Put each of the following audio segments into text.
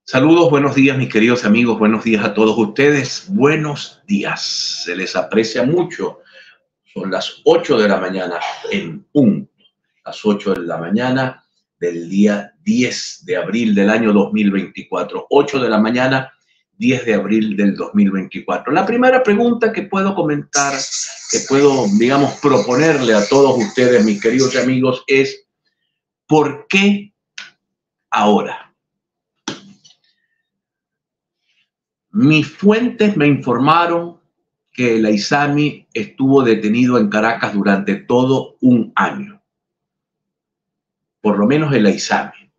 Saludos, buenos días, mis queridos amigos, buenos días a todos ustedes, buenos días, se les aprecia mucho. Son las 8 de la mañana en punto, las 8 de la mañana del día 10 de abril del año 2024, 8 de la mañana, 10 de abril del 2024. La primera pregunta que puedo comentar, que puedo, digamos, proponerle a todos ustedes, mis queridos amigos, es ¿por qué ahora? Mis fuentes me informaron que el Aizami estuvo detenido en Caracas durante todo un año. Por lo menos el Aizami.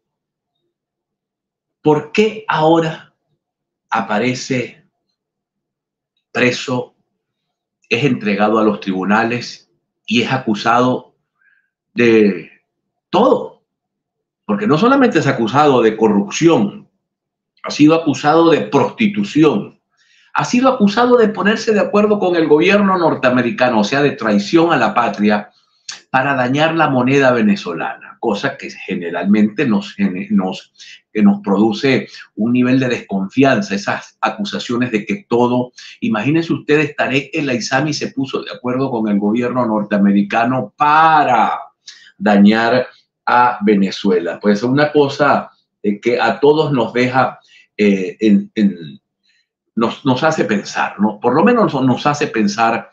¿Por qué ahora aparece preso, es entregado a los tribunales y es acusado de todo? Porque no solamente es acusado de corrupción, ha sido acusado de prostitución, ha sido acusado de ponerse de acuerdo con el gobierno norteamericano, o sea, de traición a la patria, para dañar la moneda venezolana, cosa que generalmente nos produce un nivel de desconfianza, esas acusaciones de que todo, imagínense ustedes, Tarek El Aizami se puso de acuerdo con el gobierno norteamericano para dañar a Venezuela. Pues una cosa que a todos nos deja nos hace pensar, ¿no? Por lo menos nos hace pensar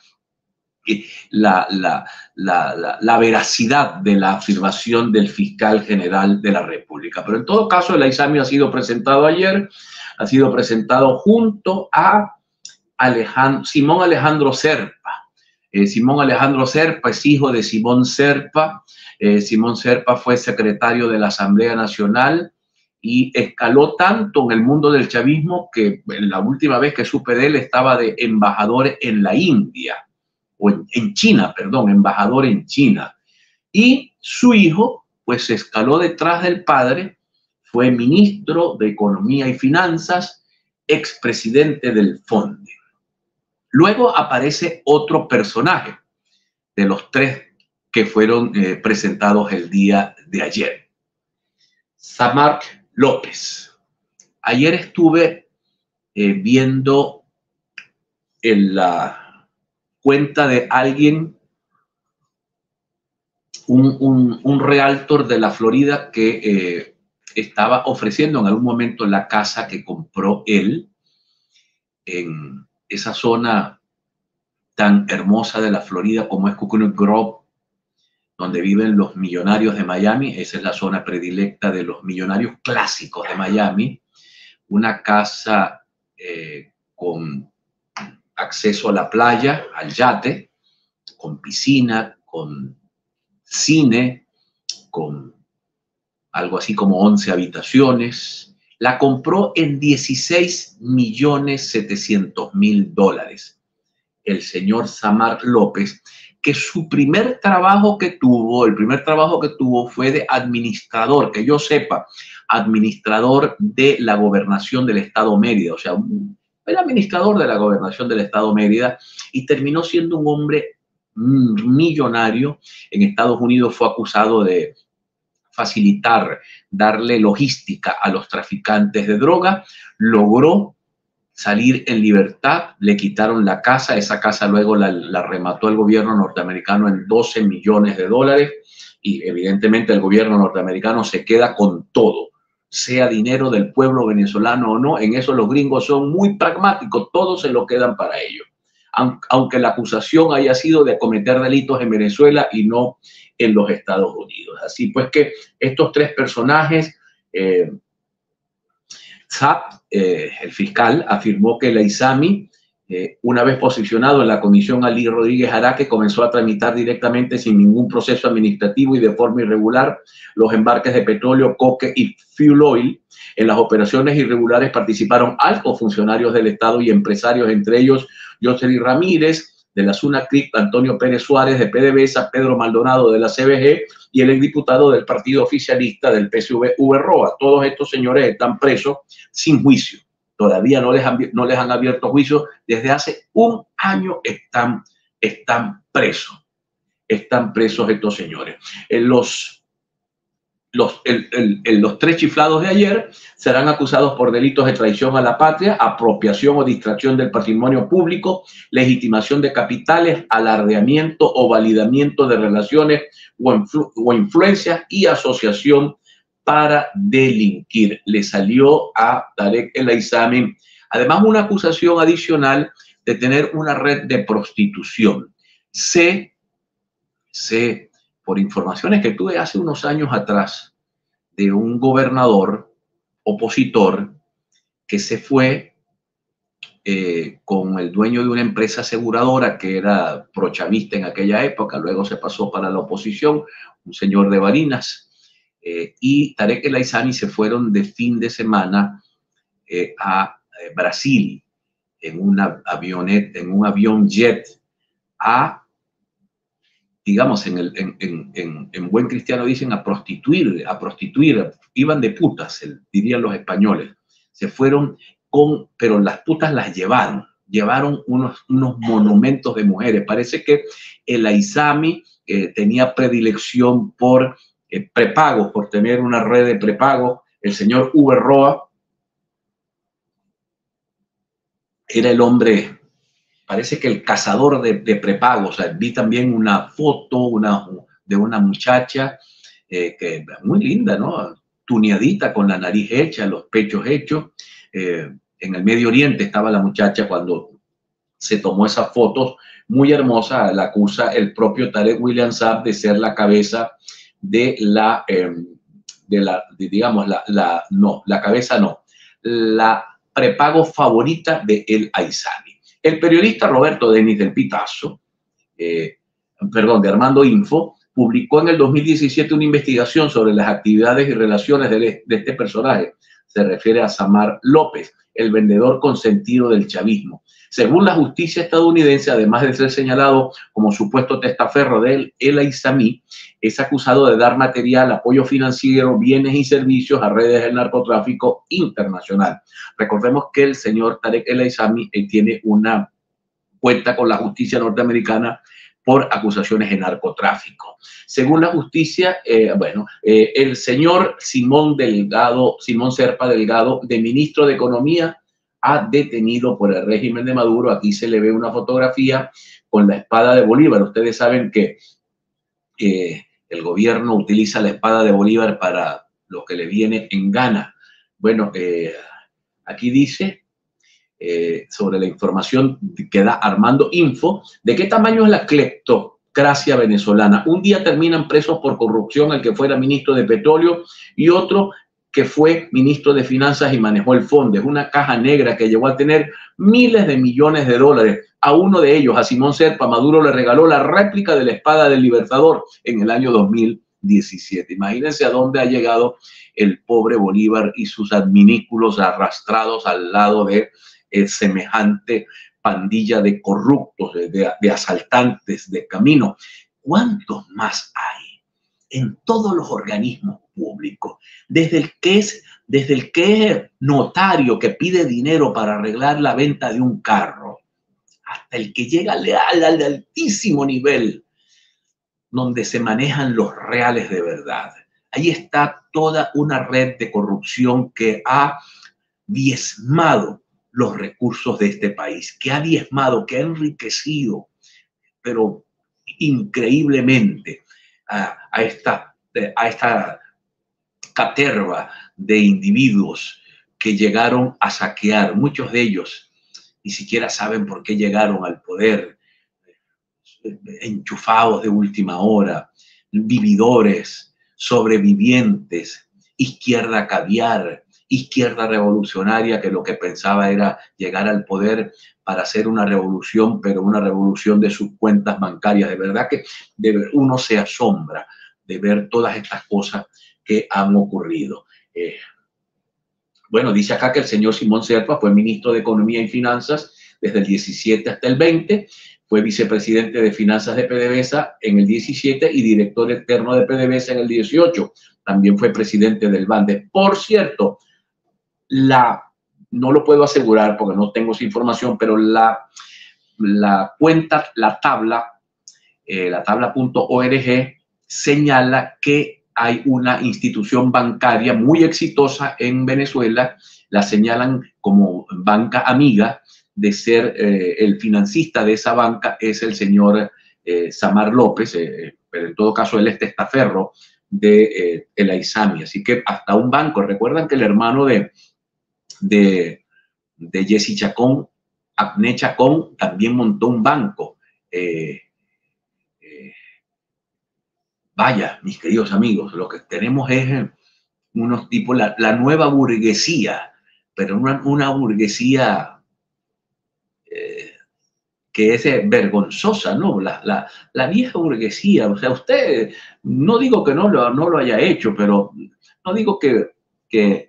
la veracidad de la afirmación del fiscal general de la República. Pero en todo caso, el Aizami ha sido presentado ayer, ha sido presentado junto a Simón Alejandro Serpa. Simón Alejandro Serpa es hijo de Simón Serpa. Simón Serpa fue secretario de la Asamblea Nacional y escaló tanto en el mundo del chavismo que la última vez que supe de él estaba de embajador en la India, o en China, perdón, embajador en China. Y su hijo, pues, escaló detrás del padre, fue ministro de Economía y Finanzas, expresidente del FONDE. Luego aparece otro personaje de los tres que fueron presentados el día de ayer. Samark López. Ayer estuve viendo en la cuenta de alguien, un realtor de la Florida que estaba ofreciendo en algún momento la casa que compró él en esa zona tan hermosa de la Florida como es Coconut Grove, donde viven los millonarios de Miami. Esa es la zona predilecta de los millonarios clásicos de Miami. Una casa con acceso a la playa, al yate, con piscina, con cine, con algo así como 11 habitaciones. La compró en $16.700.000 el señor Samark López, que su primer trabajo que tuvo, fue de administrador, que yo sepa, administrador de la gobernación del estado Mérida, o sea, el administrador de la gobernación del estado Mérida, y terminó siendo un hombre millonario. En Estados Unidos fue acusado de facilitar, darle logística a los traficantes de droga, logró salir en libertad, le quitaron la casa, esa casa luego la remató el gobierno norteamericano en $12 millones y evidentemente el gobierno norteamericano se queda con todo, sea dinero del pueblo venezolano o no. En eso los gringos son muy pragmáticos, todo se lo quedan para ellos, aunque la acusación haya sido de cometer delitos en Venezuela y no en los Estados Unidos. Así pues que estos tres personajes, el fiscal, afirmó que el Aizami, una vez posicionado en la comisión Ali Rodríguez Araque, comenzó a tramitar directamente sin ningún proceso administrativo y de forma irregular los embarques de petróleo, coque y fuel oil. En las operaciones irregulares participaron altos funcionarios del Estado y empresarios, entre ellos Yoseli Ramírez de la SUNACRIP, Antonio Pérez Suárez de PDVSA, Pedro Maldonado de la CBG y el exdiputado del partido oficialista del PSV, Uber Roa. Todos estos señores están presos sin juicio. Todavía no les han abierto juicio. Desde hace un año están presos. Están presos estos señores. los tres chiflados de ayer serán acusados por delitos de traición a la patria, apropiación o distracción del patrimonio público, legitimación de capitales, alardeamiento o validamiento de relaciones o influencias y asociación para delinquir. Le salió a Tarek El Aissami además una acusación adicional de tener una red de prostitución. Sé por informaciones que tuve hace unos años atrás de un gobernador opositor que se fue con el dueño de una empresa aseguradora que era prochavista en aquella época, luego se pasó para la oposición, un señor de Barinas, y Tarek El Aissami se fueron de fin de semana a Brasil en una avioneta, en un avión jet a, digamos, en buen cristiano dicen a prostituir, iban de putas, dirían los españoles. Se fueron pero las putas las llevaron unos monumentos de mujeres. Parece que el Aissami tenía predilección por prepagos, por tener una red de prepagos. El señor Uber Roa era el hombre, parece que el cazador de prepagos. O sea, vi también una foto de una muchacha que muy linda, ¿no? Tuneadita, con la nariz hecha, los pechos hechos. En el Medio Oriente estaba la muchacha cuando se tomó esas fotos, muy hermosa. La acusa el propio Tarek William Saab de ser la cabeza de la prepago favorita de El Aissami. El periodista Roberto Denis del Pitazo, de Armando Info, publicó en el 2017 una investigación sobre las actividades y relaciones de este personaje. Se refiere a Samar López, el vendedor consentido del chavismo. Según la justicia estadounidense, además de ser señalado como supuesto testaferro de El Aissami, es acusado de dar material, apoyo financiero, bienes y servicios a redes del narcotráfico internacional. Recordemos que el señor Tarek El Aissami tiene una cuenta con la justicia norteamericana por acusaciones de narcotráfico. Según la justicia, el señor Simón Serpa Delgado, de ministro de Economía, ha detenido por el régimen de Maduro. Aquí se le ve una fotografía con la espada de Bolívar. Ustedes saben que el gobierno utiliza la espada de Bolívar para lo que le viene en gana. Bueno, aquí dice sobre la información que da Armando Info, de qué tamaño es la cleptocracia venezolana. Un día terminan presos por corrupción el que fuera ministro de Petróleo y otro que fue ministro de Finanzas y manejó el fondo. Es una caja negra que llegó a tener miles de millones de dólares. A uno de ellos, a Simón Serpa, Maduro le regaló la réplica de la espada del Libertador en el año 2017. Imagínense a dónde ha llegado el pobre Bolívar y sus adminículos arrastrados al lado de semejante pandilla de corruptos, de asaltantes de camino. ¿Cuántos más hay en todos los organismos públicos? Desde el que es notario que pide dinero para arreglar la venta de un carro, hasta el que llega al altísimo nivel donde se manejan los reales de verdad. Ahí está toda una red de corrupción que ha diezmado los recursos de este país, que ha diezmado, que ha enriquecido, pero increíblemente, a esta caterva de individuos que llegaron a saquear. Muchos de ellos ni siquiera saben por qué llegaron al poder, enchufados de última hora, vividores, sobrevivientes, izquierda caviar, izquierda revolucionaria que lo que pensaba era llegar al poder para hacer una revolución, pero una revolución de sus cuentas bancarias. De verdad que uno se asombra de ver todas estas cosas que han ocurrido. Bueno, dice acá que el señor Simón Serpa fue ministro de Economía y Finanzas desde el 17 hasta el 20, fue vicepresidente de Finanzas de PDVSA en el 17 y director externo de PDVSA en el 18. También fue presidente del BANDES. Por cierto, no lo puedo asegurar porque no tengo esa información, pero la cuenta, la tabla.org señala que hay una institución bancaria muy exitosa en Venezuela, la señalan como banca amiga, de ser el financista de esa banca es el señor Samar López, pero en todo caso él es testaferro de el Aizami. Así que hasta un banco, recuerdan que el hermano de Jesse Chacón, Abné Chacón, también montó un banco. Vaya, mis queridos amigos, lo que tenemos es unos tipos, la nueva burguesía, pero una burguesía que es vergonzosa, ¿no? La vieja burguesía, o sea, usted, no digo que no lo haya hecho, pero no digo que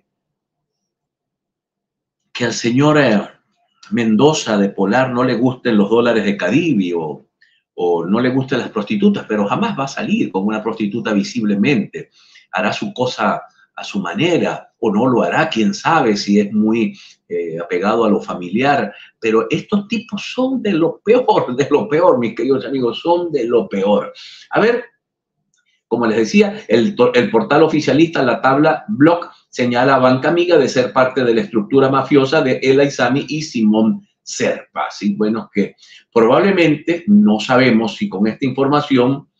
al señor Mendoza de Polar no le gusten los dólares de Cadivi o no le gusten las prostitutas, pero jamás va a salir con una prostituta visiblemente. Hará su cosa a su manera o no lo hará, quién sabe si es muy apegado a lo familiar. Pero estos tipos son de lo peor, mis queridos amigos, son de lo peor. A ver, como les decía, el portal oficialista, la tabla Block, señala a Banca Amiga de ser parte de la estructura mafiosa de El Aizami y Simón Serpa. Así, bueno, que probablemente no sabemos si con esta información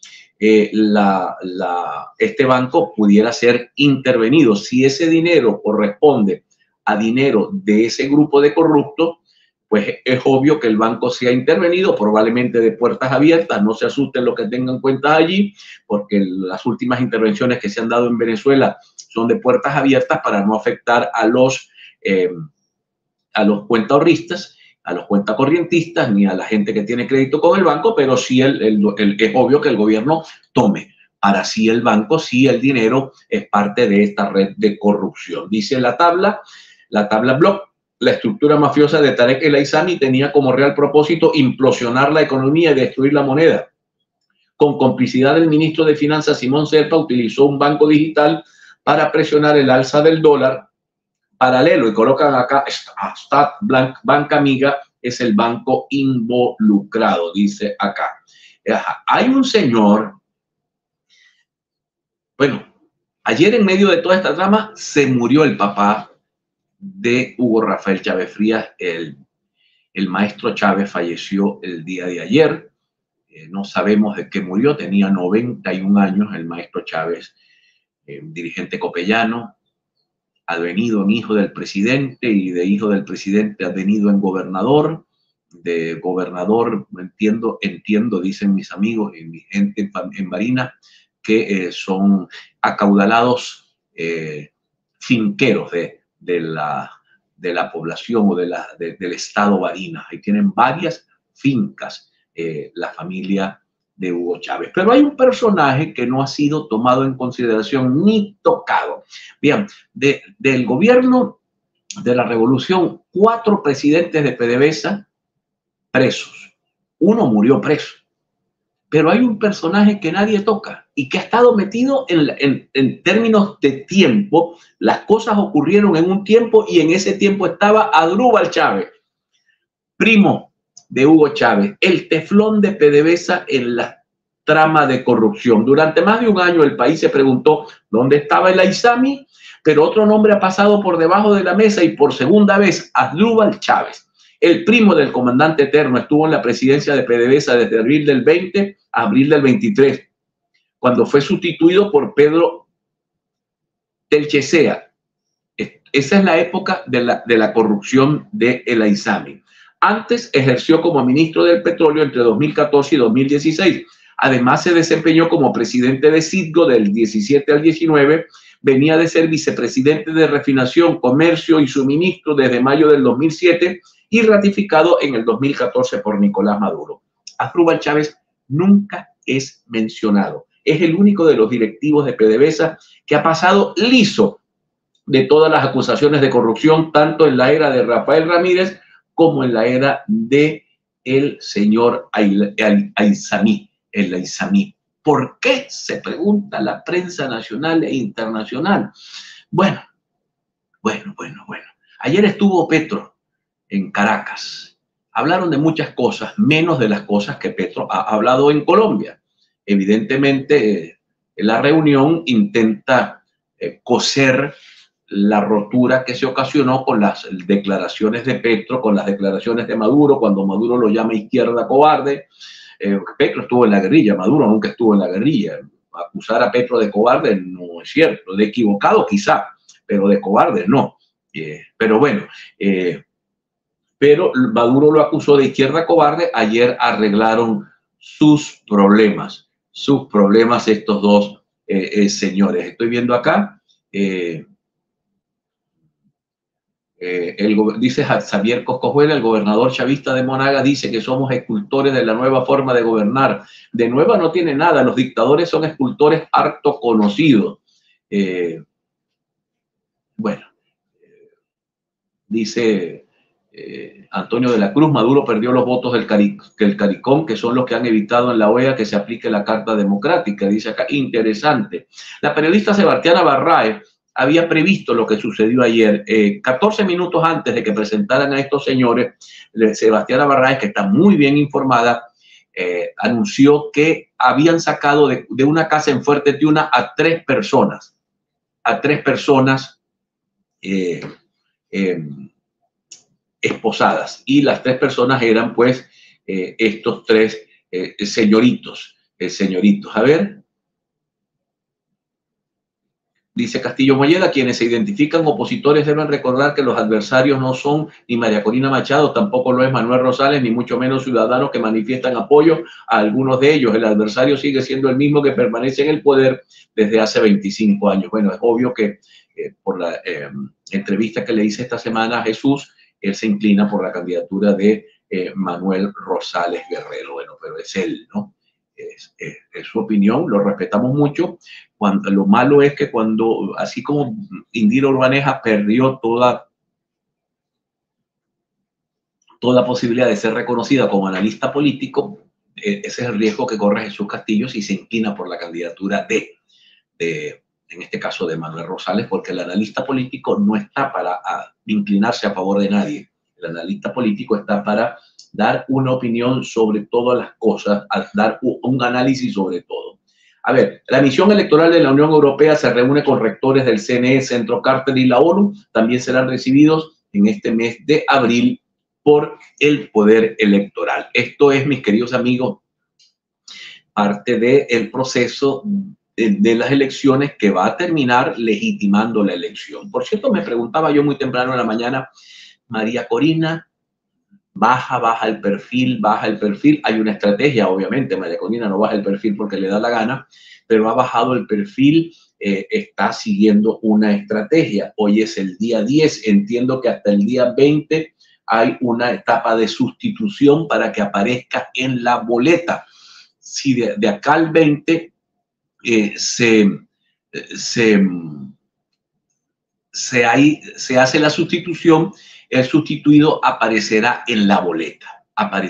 este banco pudiera ser intervenido. Si ese dinero corresponde a dinero de ese grupo de corruptos, pues es obvio que el banco se ha intervenido, probablemente de puertas abiertas. No se asusten los que tengan cuentas allí, porque las últimas intervenciones que se han dado en Venezuela son de puertas abiertas para no afectar a los cuentahorristas, a los cuentacorrientistas, ni a la gente que tiene crédito con el banco, pero sí es obvio que el gobierno tome para sí el banco, sí el dinero es parte de esta red de corrupción. Dice la tabla Block, la estructura mafiosa de Tarek El Aizami tenía como real propósito implosionar la economía y destruir la moneda. Con complicidad del ministro de Finanzas, Simón Serpa, utilizó un banco digital para presionar el alza del dólar paralelo, y colocan acá, Banca Amiga es el banco involucrado, dice acá. Hay un señor, bueno, ayer en medio de toda esta trama se murió el papá de Hugo Rafael Chávez Frías. El maestro Chávez falleció el día de ayer. No sabemos de qué murió, tenía 91 años el maestro Chávez, dirigente copellano, advenido en hijo del presidente y de hijo del presidente advenido en gobernador. De gobernador, entiendo, dicen mis amigos y mi gente en Barinas, que son acaudalados finqueros de la población o del estado Barinas. Ahí tienen varias fincas la familia de Hugo Chávez. Pero hay un personaje que no ha sido tomado en consideración ni tocado. Bien, del gobierno de la revolución, 4 presidentes de PDVSA presos. Uno murió preso. Pero hay un personaje que nadie toca y que ha estado metido en términos de tiempo. Las cosas ocurrieron en un tiempo y en ese tiempo estaba Adrúbal Chávez, primo de Hugo Chávez, el teflón de PDVSA en la trama de corrupción. Durante más de un año el país se preguntó dónde estaba el Aizami, pero otro nombre ha pasado por debajo de la mesa y por segunda vez, Adrúbal Chávez. El primo del comandante eterno estuvo en la presidencia de PDVSA desde abril del 20 a abril del 23, cuando fue sustituido por Pedro Telchesea. Esa es la época de la corrupción de El Aizami. Antes ejerció como ministro del petróleo entre 2014 y 2016. Además se desempeñó como presidente de Citgo del 17 al 19. Venía de ser vicepresidente de refinación, comercio y suministro desde mayo del 2007 y ratificado en el 2014 por Nicolás Maduro. Adrúbal Chávez nunca es mencionado. Es el único de los directivos de PDVSA que ha pasado liso de todas las acusaciones de corrupción, tanto en la era de Rafael Ramírez como en la era de el señor Aizami, el Aizami. ¿Por qué? Se pregunta la prensa nacional e internacional. Bueno. Ayer estuvo Petro en Caracas. Hablaron de muchas cosas, menos de las cosas que Petro ha hablado en Colombia. Evidentemente, la reunión intenta coser la rotura que se ocasionó con las declaraciones de Petro, con las declaraciones de Maduro, cuando Maduro lo llama izquierda cobarde. Petro estuvo en la guerrilla, Maduro nunca estuvo en la guerrilla. Acusar a Petro de cobarde no es cierto, de equivocado quizá, pero de cobarde no. Pero bueno, pero Maduro lo acusó de izquierda cobarde. Ayer arreglaron sus problemas estos dos señores. Estoy viendo acá, dice Xavier Coscojuela, el gobernador chavista de Monagas dice que somos escultores de la nueva forma de gobernar. De nueva no tiene nada, los dictadores son escultores harto conocidos. Bueno, dice Antonio de la Cruz, Maduro perdió los votos del CARICOM, que son los que han evitado en la OEA que se aplique la Carta Democrática. Dice acá, interesante. La periodista Sebastiana Barraez había previsto lo que sucedió ayer. 14 minutos antes de que presentaran a estos señores, Sebastiana Barraez, que está muy bien informada, anunció que habían sacado de una casa en Fuerte Tiuna a 3 personas. Esposadas, y las 3 personas eran pues estos 3 señoritos. A ver, dice Castillo Molleda, quienes se identifican opositores deben recordar que los adversarios no son ni María Corina Machado, tampoco lo es Manuel Rosales, ni mucho menos ciudadanos que manifiestan apoyo a algunos de ellos. El adversario sigue siendo el mismo que permanece en el poder desde hace 25 años. Bueno, es obvio que por la entrevista que le hice esta semana a Jesús, él se inclina por la candidatura de Manuel Rosales Guerrero. Bueno, pero es él, ¿no? Es su opinión, lo respetamos mucho. Lo malo es que cuando, así como Indira Urbaneja perdió toda posibilidad de ser reconocida como analista político, ese es el riesgo que corre Jesús Castillo si se inclina por la candidatura en este caso de Manuel Rosales, porque el analista político no está para inclinarse a favor de nadie. El analista político está para dar una opinión sobre todas las cosas, dar un análisis sobre todo. A ver, la misión electoral de la Unión Europea se reúne con rectores del CNE, Centro Carter y la ONU. También serán recibidos en este mes de abril por el Poder Electoral. Esto es, mis queridos amigos, parte del proceso de las elecciones que va a terminar legitimando la elección. Por cierto, me preguntaba yo muy temprano en la mañana, María Corina, baja el perfil. Hay una estrategia, obviamente, María Corina no baja el perfil porque le da la gana, pero ha bajado el perfil, está siguiendo una estrategia. Hoy es el día 10, entiendo que hasta el día 20 hay una etapa de sustitución para que aparezca en la boleta. Si de acá al 20 se hace la sustitución, el sustituido aparecerá en la boleta.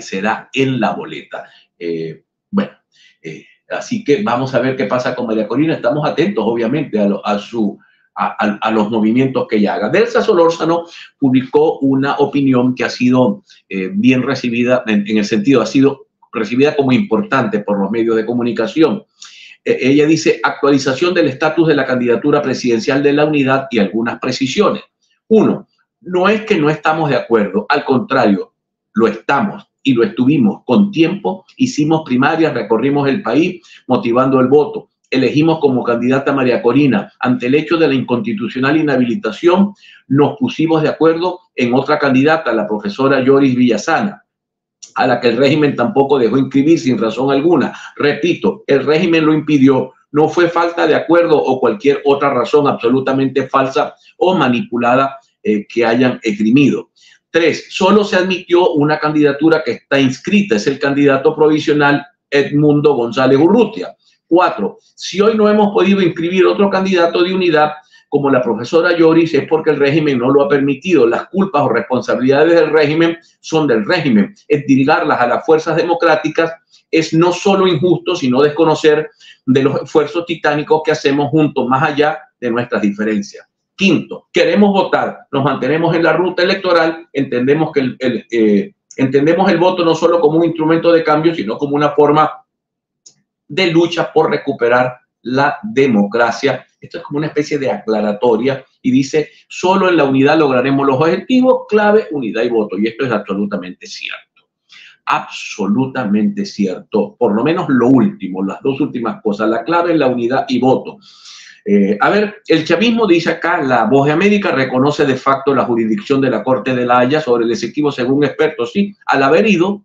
Bueno, así que vamos a ver qué pasa con María Corina. Estamos atentos, obviamente, a los movimientos que ella haga. Delsa Solórzano publicó una opinión que ha sido bien recibida, en el sentido, ha sido recibida como importante por los medios de comunicación. Ella dice, actualización del estatus de la candidatura presidencial de la Unidad y algunas precisiones. 1, no es que no estamos de acuerdo, al contrario, lo estamos y lo estuvimos con tiempo, hicimos primarias, recorrimos el país motivando el voto, elegimos como candidata a María Corina. Ante el hecho de la inconstitucional inhabilitación, nos pusimos de acuerdo en otra candidata, la profesora Yoris Villasana, a la que el régimen tampoco dejó inscribir sin razón alguna. Repito, el régimen lo impidió, no fue falta de acuerdo o cualquier otra razón absolutamente falsa o manipulada que hayan esgrimido. 3, solo se admitió una candidatura que está inscrita, es el candidato provisional Edmundo González Urrutia. 4, si hoy no hemos podido inscribir otro candidato de unidad, como la profesora Yoris, es porque el régimen no lo ha permitido. Las culpas o responsabilidades del régimen son del régimen. Endilgarlas a las fuerzas democráticas es no solo injusto, sino desconocer de los esfuerzos titánicos que hacemos juntos, más allá de nuestras diferencias. 5, queremos votar, nos mantenemos en la ruta electoral, entendemos el voto no solo como un instrumento de cambio, sino como una forma de lucha por recuperar la democracia. Esto es como una especie de aclaratoria y dice, solo en la unidad lograremos los objetivos, clave, unidad y voto. Y esto es absolutamente cierto. Absolutamente cierto. Por lo menos lo último, las dos últimas cosas, la clave es la unidad y voto. A ver, el chavismo dice acá, la Voz de América reconoce de facto la jurisdicción de la Corte de la Haya sobre el Esequibo según expertos. Sí, al haber ido,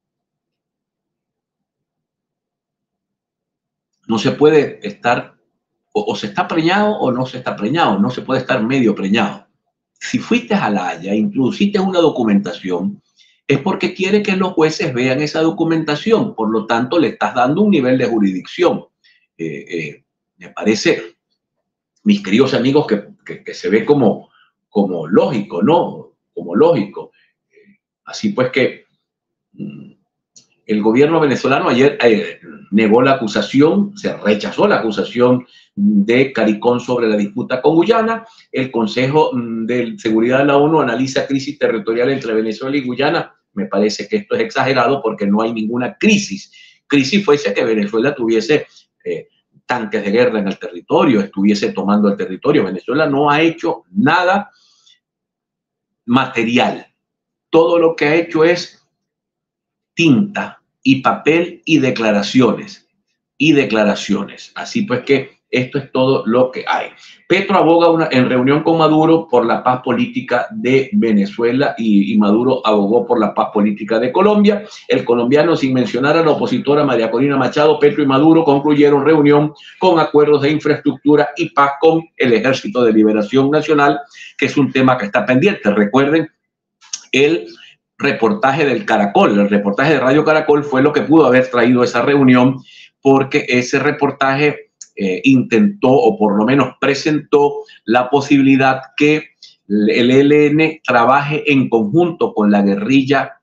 no se puede estar, o se está preñado o no se está preñado, no se puede estar medio preñado. Si fuiste a la Haya, introduciste una documentación, es porque quiere que los jueces vean esa documentación, por lo tanto le estás dando un nivel de jurisdicción. Me parece, mis queridos amigos, que se ve como lógico, ¿no? Como lógico. Así pues que el gobierno venezolano ayer negó la acusación, se rechazó la acusación de CARICOM sobre la disputa con Guyana. El Consejo de Seguridad de la ONU analiza crisis territorial entre Venezuela y Guyana. Me parece que esto es exagerado porque no hay ninguna crisis. Crisis fuese que Venezuela tuviese tanques de guerra en el territorio, estuviese tomando el territorio. Venezuela no ha hecho nada material. Todo lo que ha hecho es tinta y papel y declaraciones. Así pues que esto es todo lo que hay. Petro aboga en reunión con Maduro por la paz política de Venezuela y Maduro abogó por la paz política de Colombia. El colombiano, sin mencionar a la opositora María Corina Machado, Petro y Maduro concluyeron reunión con acuerdos de infraestructura y paz con el Ejército de Liberación Nacional, que es un tema que está pendiente. Recuerden, el reportaje del Caracol, el reportaje de Radio Caracol fue lo que pudo haber traído esa reunión, porque ese reportaje intentó, o por lo menos presentó, la posibilidad que el ELN trabaje en conjunto con la guerrilla,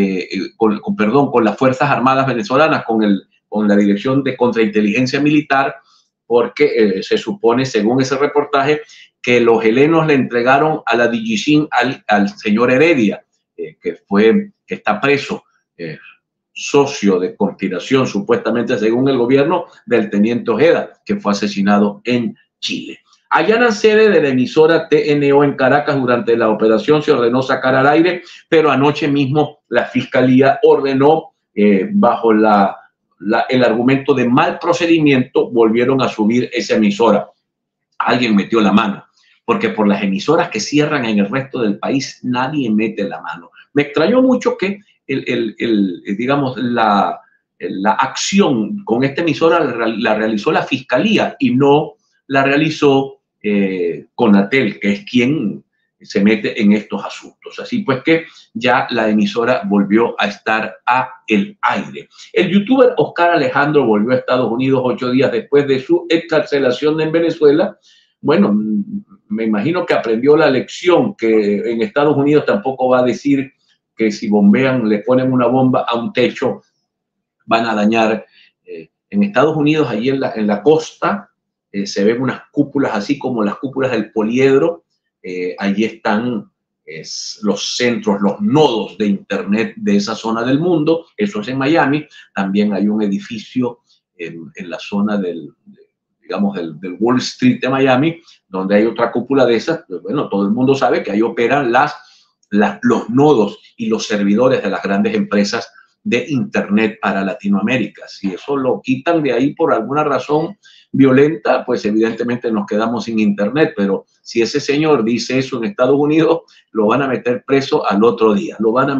con las Fuerzas Armadas venezolanas, con la Dirección de Contrainteligencia Militar, porque se supone, según ese reportaje, que los helenos le entregaron a la DIGISIN al señor Heredia, que está preso, socio de conspiración, supuestamente según el gobierno, del teniente Ojeda, que fue asesinado en Chile. Allanan sede de la emisora TNO en Caracas. Durante la operación se ordenó sacar al aire, pero anoche mismo la fiscalía ordenó, bajo el argumento de mal procedimiento, volvieron a subir esa emisora. Alguien metió la mano, porque por las emisoras que cierran en el resto del país nadie mete la mano. Me extrañó mucho que digamos, la acción con esta emisora la realizó la fiscalía y no la realizó Conatel, que es quien se mete en estos asuntos. Así pues que ya la emisora volvió a estar a el aire. El youtuber Oscar Alejandro volvió a Estados Unidos 8 días después de su excarcelación en Venezuela. Bueno, me imagino que aprendió la lección, que en Estados Unidos tampoco va a decir que si bombean, le ponen una bomba a un techo, van a dañar. En Estados Unidos, allí en la costa, se ven unas cúpulas así como las cúpulas del poliedro. Allí están los centros, los nodos de internet de esa zona del mundo. Eso es en Miami. También hay un edificio en la zona del Wall Street de Miami, donde hay otra cúpula de esas. Pues bueno, todo el mundo sabe que ahí operan los nodos y los servidores de las grandes empresas de Internet para Latinoamérica. Si eso lo quitan de ahí por alguna razón violenta, pues evidentemente nos quedamos sin Internet. Pero si ese señor dice eso en Estados Unidos, lo van a meter preso al otro día.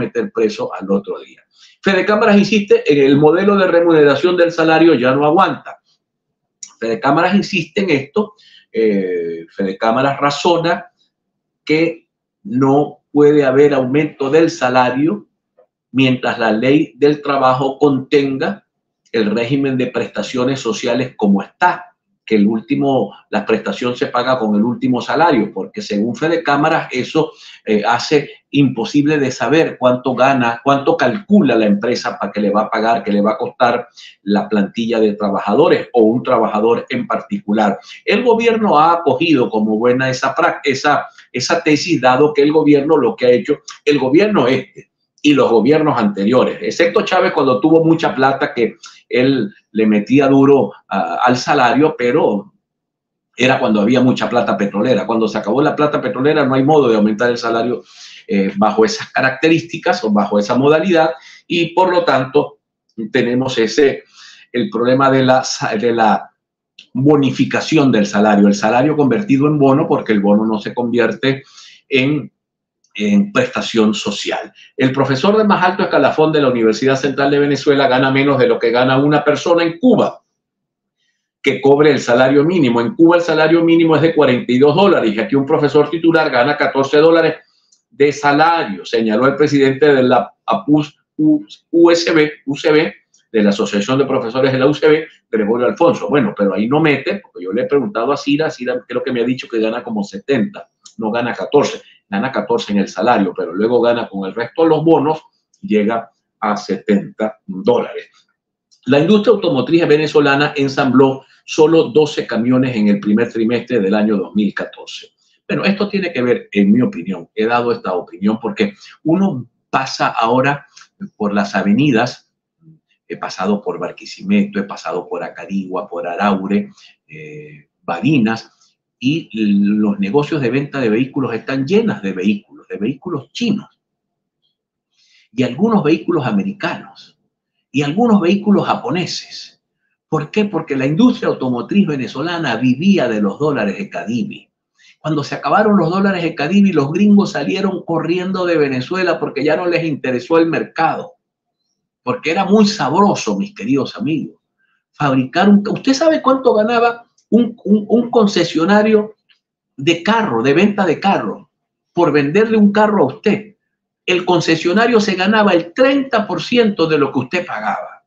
Fede Cámaras insiste en el modelo de remuneración del salario, ya no aguanta. Fede Cámaras insiste en esto. Fede Cámaras razona que no puede haber aumento del salario mientras la ley del trabajo contenga el régimen de prestaciones sociales como está, que la prestación se paga con el último salario, porque según Fede Cámaras eso hace imposible de saber cuánto gana, cuánto calcula la empresa para que le va a pagar, que le va a costar la plantilla de trabajadores o un trabajador en particular. El gobierno ha acogido como buena esa tesis, dado que el gobierno lo que ha hecho, el gobierno y los gobiernos anteriores, excepto Chávez cuando tuvo mucha plata, que él le metía duro al salario, pero era cuando había mucha plata petrolera. Cuando se acabó la plata petrolera no hay modo de aumentar el salario bajo esas características o bajo esa modalidad, y por lo tanto tenemos el problema de la bonificación del salario, el salario convertido en bono, porque el bono no se convierte en prestación social. El profesor de más alto escalafón de la Universidad Central de Venezuela gana menos de lo que gana una persona en Cuba que cobre el salario mínimo. En Cuba el salario mínimo es de $42 y aquí un profesor titular gana $14 de salario, señaló el presidente de la UCB, de la Asociación de Profesores de la UCB, Gregorio Alfonso. Bueno, pero ahí no mete, porque yo le he preguntado a Cira creo que me ha dicho que gana como 70, no gana 14, gana 14 en el salario, pero luego gana con el resto de los bonos, llega a $70. La industria automotriz venezolana ensambló solo 12 camiones en el primer trimestre del año 2014. Bueno, esto tiene que ver, en mi opinión, he dado esta opinión porque uno pasa ahora por las avenidas, he pasado por Barquisimeto, he pasado por Acarigua, por Araure, Barinas, y los negocios de venta de vehículos están llenos de vehículos chinos, y algunos vehículos americanos, y algunos vehículos japoneses. ¿Por qué? Porque la industria automotriz venezolana vivía de los dólares de Cadivi. Cuando se acabaron los dólares de Cadivi, los gringos salieron corriendo de Venezuela porque ya no les interesó el mercado. Porque era muy sabroso, mis queridos amigos, fabricar un... ¿Usted sabe cuánto ganaba un concesionario de carro, de venta de carro, por venderle un carro a usted? El concesionario se ganaba el 30% de lo que usted pagaba.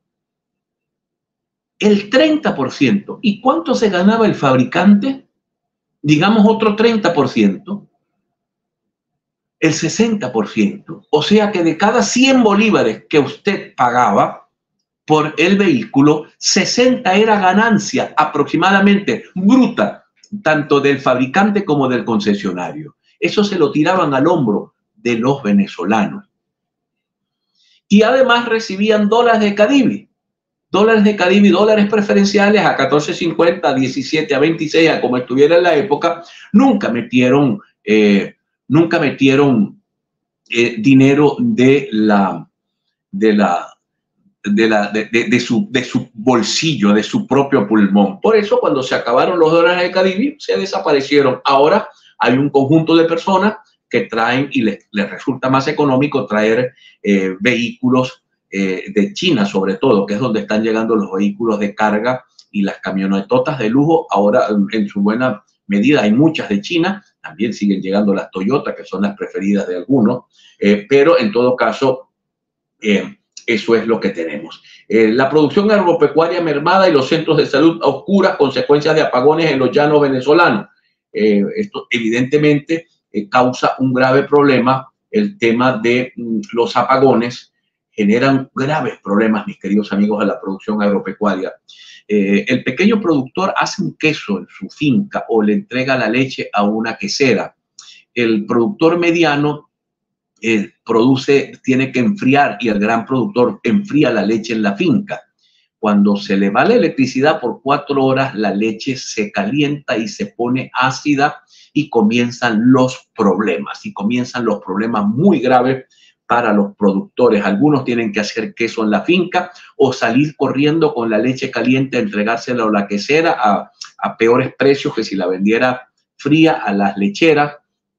El 30%. ¿Y cuánto se ganaba el fabricante? Digamos otro 30%. El 60%. O sea que de cada 100 bolívares que usted pagaba por el vehículo, 60 era ganancia aproximadamente bruta, tanto del fabricante como del concesionario. Eso se lo tiraban al hombro de los venezolanos. Y además recibían dólares de Cadivi. Dólares preferenciales a 14.50, a 17, a 26, a como estuviera en la época. Nunca metieron dinero de su bolsillo, de su propio pulmón. Por eso, cuando se acabaron los dólares de Cadivi, se desaparecieron. Ahora hay un conjunto de personas que traen y les resulta más económico traer vehículos de China, sobre todo, que es donde están llegando los vehículos de carga y las camionetotas de lujo. Ahora, en su buena medida, hay muchas de China. También siguen llegando las Toyota, que son las preferidas de algunos, pero en todo caso, eso es lo que tenemos. La producción agropecuaria mermada y los centros de salud a oscuras, consecuencias de apagones en los llanos venezolanos. Esto evidentemente causa un grave problema. El tema de los apagones generan graves problemas, mis queridos amigos, a la producción agropecuaria. El pequeño productor hace un queso en su finca o le entrega la leche a una quesera. El productor mediano tiene que enfriar, y el gran productor enfría la leche en la finca. Cuando se le va la electricidad por 4 horas, la leche se calienta y se pone ácida y comienzan los problemas muy graves para los productores. Algunos tienen que hacer queso en la finca o salir corriendo con la leche caliente a entregársela a la quesera a peores precios que si la vendiera fría a las lecheras,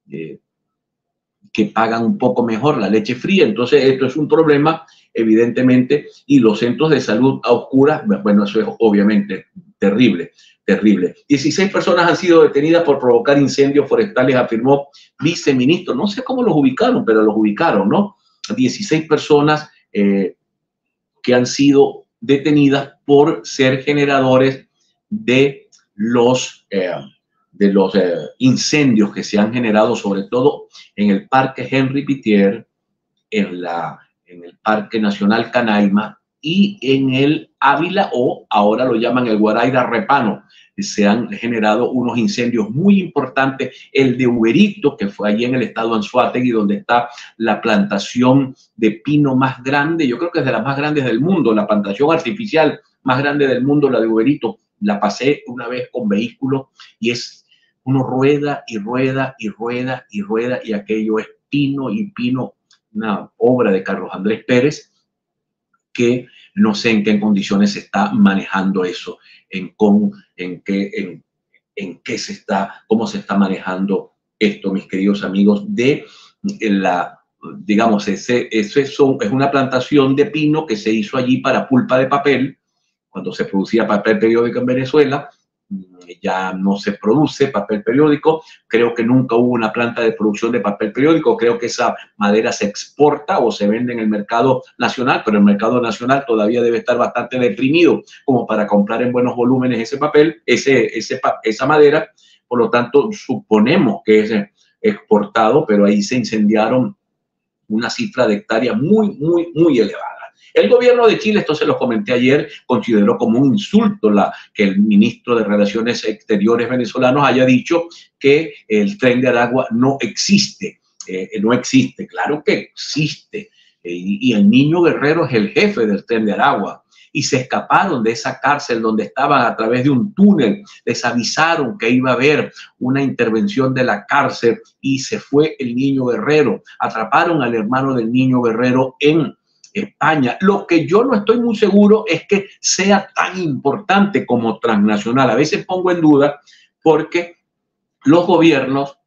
que pagan un poco mejor la leche fría. Entonces esto es un problema, evidentemente, y los centros de salud a oscuras, bueno, eso es obviamente terrible. 16 personas han sido detenidas por provocar incendios forestales, afirmó viceministro. No sé cómo los ubicaron, pero los ubicaron, ¿no? 16 personas que han sido detenidas por ser generadores de los incendios que se han generado, sobre todo en el Parque Henry Pittier, en el Parque Nacional Canaima y en el Ávila, o ahora lo llaman el Guaraíra Repano. Se han generado unos incendios muy importantes. El de Uberito, que fue allí en el estado Anzoátegui, donde está la plantación de pino más grande, yo creo que es de las más grandes del mundo, la plantación artificial más grande del mundo, la de Uberito. La pasé una vez con vehículo y es, uno rueda y rueda y rueda y rueda y aquello es pino y pino, una obra de Carlos Andrés Pérez, que no sé en qué condiciones se está manejando eso, cómo se está manejando esto, mis queridos amigos, de digamos, eso es una plantación de pino que se hizo allí para pulpa de papel. Cuando se producía papel periódico en Venezuela, ya no se produce papel periódico. Creo que nunca hubo una planta de producción de papel periódico. Creo que esa madera se exporta o se vende en el mercado nacional, pero el mercado nacional todavía debe estar bastante deprimido como para comprar en buenos volúmenes ese papel, esa madera. Por lo tanto, suponemos que es exportado, pero ahí se incendiaron una cifra de hectáreas muy, muy, muy elevada. El gobierno de Chile, esto se lo comenté ayer, consideró como un insulto que el ministro de Relaciones Exteriores venezolano haya dicho que el Tren de Aragua no existe. No existe, claro que existe. Y el Niño Guerrero es el jefe del Tren de Aragua. Y se escaparon de esa cárcel donde estaban a través de un túnel. Les avisaron que iba a haber una intervención de la cárcel y se fue el Niño Guerrero. Atraparon al hermano del Niño Guerrero en España. Lo que yo no estoy muy seguro es que sea tan importante como transnacional. A veces pongo en duda porque los gobiernos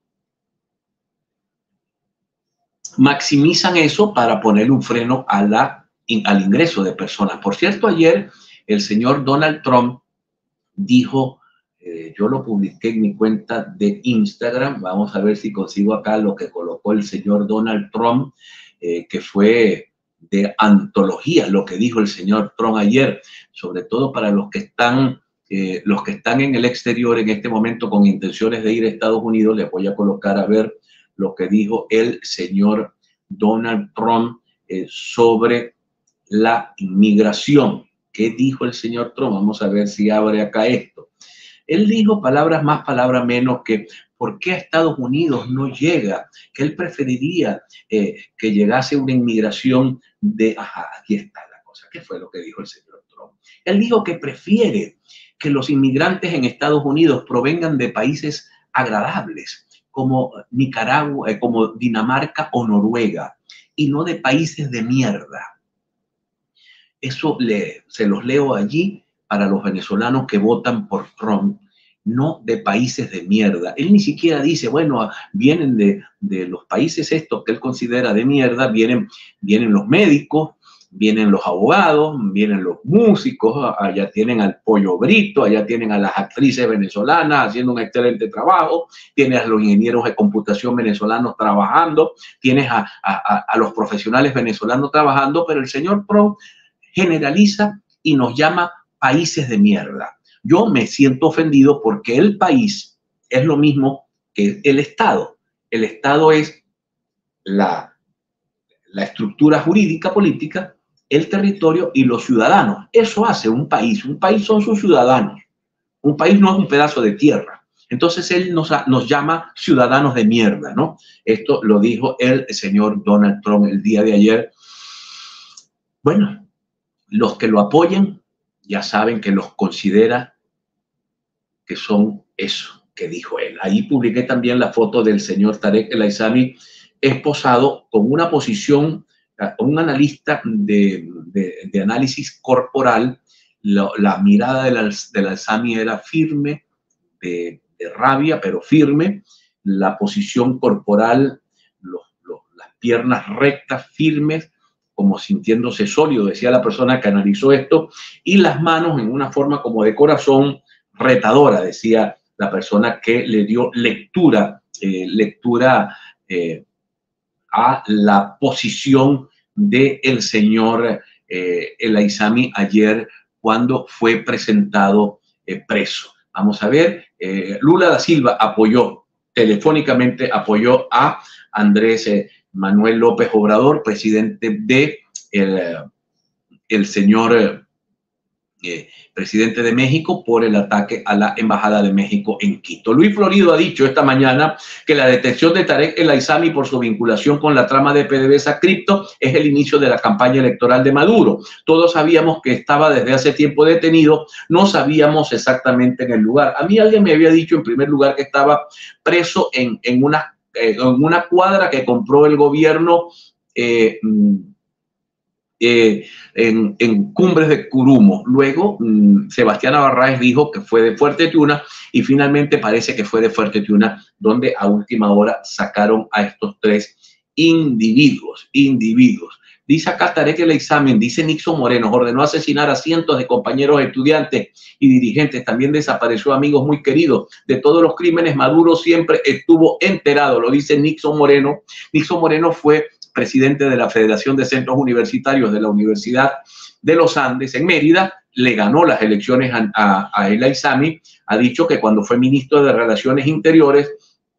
maximizan eso para poner un freno al ingreso de personas. Por cierto, ayer el señor Donald Trump dijo, yo lo publiqué en mi cuenta de Instagram, vamos a ver si consigo acá lo que colocó el señor Donald Trump, que fue de antología lo que dijo el señor Trump ayer, sobre todo para los que están en el exterior en este momento con intenciones de ir a Estados Unidos. Les voy a colocar a ver lo que dijo el señor Donald Trump sobre la inmigración. ¿Qué dijo el señor Trump? Vamos a ver si abre acá esto. Él dijo palabras más, palabras menos, que ¿por qué a Estados Unidos no llega? Que él preferiría que llegase una inmigración de... Ajá, aquí está la cosa. ¿Qué fue lo que dijo el señor Trump? Él dijo que prefiere que los inmigrantes en Estados Unidos provengan de países agradables, como Nicaragua, como Dinamarca o Noruega, y no de países de mierda. Eso se los leo allí para los venezolanos que votan por Trump, no de países de mierda. Él ni siquiera dice, bueno, vienen de los países estos que él considera de mierda, vienen los médicos, vienen los abogados, vienen los músicos, allá tienen al Pollo Brito, allá tienen a las actrices venezolanas haciendo un excelente trabajo, tienes a los ingenieros de computación venezolanos trabajando, tienes a los profesionales venezolanos trabajando, pero el señor Trump generaliza y nos llama países de mierda. Yo me siento ofendido porque el país es lo mismo que el Estado. El Estado es la estructura jurídica política, el territorio y los ciudadanos. Eso hace un país. Un país son sus ciudadanos. Un país no es un pedazo de tierra. Entonces él nos llama ciudadanos de mierda, ¿no? Esto lo dijo el señor Donald Trump el día de ayer. Bueno, los que lo apoyen ya saben que los considera que son eso que dijo él. Ahí publiqué también la foto del señor Tarek El Aissami esposado con una posición, un analista de análisis corporal. La mirada del Aissami era firme, de rabia, pero firme. La posición corporal, las piernas rectas, firmes, como sintiéndose sólido, decía la persona que analizó esto, y las manos en una forma como de corazón retadora, decía la persona que le dio lectura a la posición del señor El Aissami ayer cuando fue presentado preso. Vamos a ver, Lula da Silva telefónicamente apoyó a Andrés Manuel López Obrador, presidente de el señor presidente de México, por el ataque a la Embajada de México en Quito. Luis Florido ha dicho esta mañana que la detención de Tarek El Aissami por su vinculación con la trama de PDVSA Cripto es el inicio de la campaña electoral de Maduro. Todos sabíamos que estaba desde hace tiempo detenido, no sabíamos exactamente en el lugar. A mí alguien me había dicho en primer lugar que estaba preso en una cuadra que compró el gobierno en Cumbres de Curumo. Luego, Sebastián Narváez dijo que fue de Fuerte Tiuna y finalmente parece que fue de Fuerte Tiuna, donde a última hora sacaron a estos tres individuos. Dice acá Tarek El Aissami, dice Nixon Moreno, ordenó asesinar a cientos de compañeros estudiantes y dirigentes. También desapareció amigos muy queridos. De todos los crímenes, Maduro siempre estuvo enterado, lo dice Nixon Moreno. Nixon Moreno fue presidente de la Federación de Centros Universitarios de la Universidad de los Andes en Mérida, le ganó las elecciones a El Aissami. Ha dicho que cuando fue ministro de Relaciones Interiores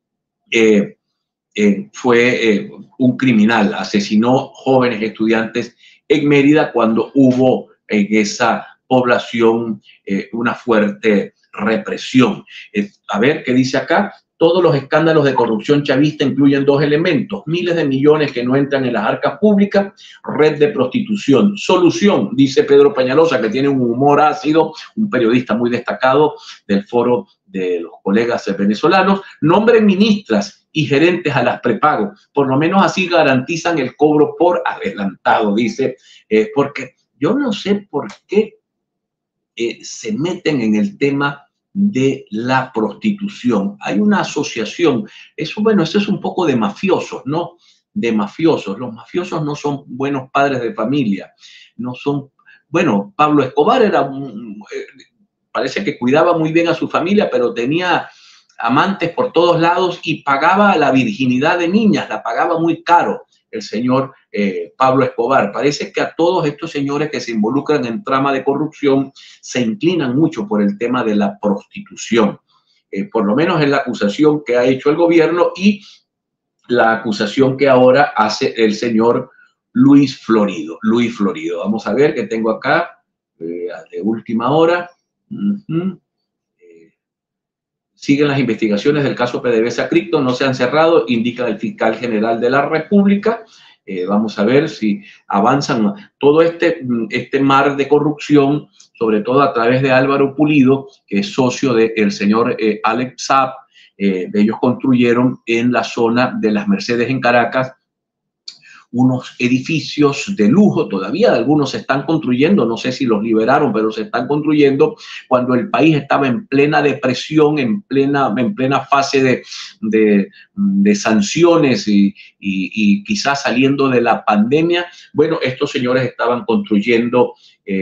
fue un criminal, asesinó jóvenes estudiantes en Mérida cuando hubo en esa población una fuerte represión. A ver qué dice acá. Todos los escándalos de corrupción chavista incluyen dos elementos: miles de millones que no entran en las arcas públicas, red de prostitución. Solución, dice Pedro Peñalosa, que tiene un humor ácido, un periodista muy destacado del foro de los colegas venezolanos: nombren ministras y gerentes a las prepago, por lo menos así garantizan el cobro por adelantado, dice, porque yo no sé por qué se meten en el tema de la prostitución. Hay una asociación, eso es un poco de mafiosos, ¿no? De mafiosos. Los mafiosos no son buenos padres de familia, no son, bueno, Pablo Escobar era parece que cuidaba muy bien a su familia, pero tenía amantes por todos lados y pagaba la virginidad de niñas, la pagaba muy caro el señor Pablo Escobar. Parece que a todos estos señores que se involucran en trama de corrupción se inclinan mucho por el tema de la prostitución. Por lo menos es la acusación que ha hecho el gobierno y la acusación que ahora hace el señor Luis Florido. Luis Florido. Vamos a ver qué tengo acá de última hora. Siguen las investigaciones del caso PDVSA Cripto, no se han cerrado, indica el fiscal general de la República. Vamos a ver si avanzan todo este mar de corrupción, sobre todo a través de Álvaro Pulido, que es socio del señor Alex Saab. Ellos construyeron en la zona de las Mercedes en Caracas unos edificios de lujo, todavía algunos se están construyendo, no sé si los liberaron, pero se están construyendo cuando el país estaba en plena depresión, en plena fase de sanciones y quizás saliendo de la pandemia. Bueno, estos señores estaban construyendo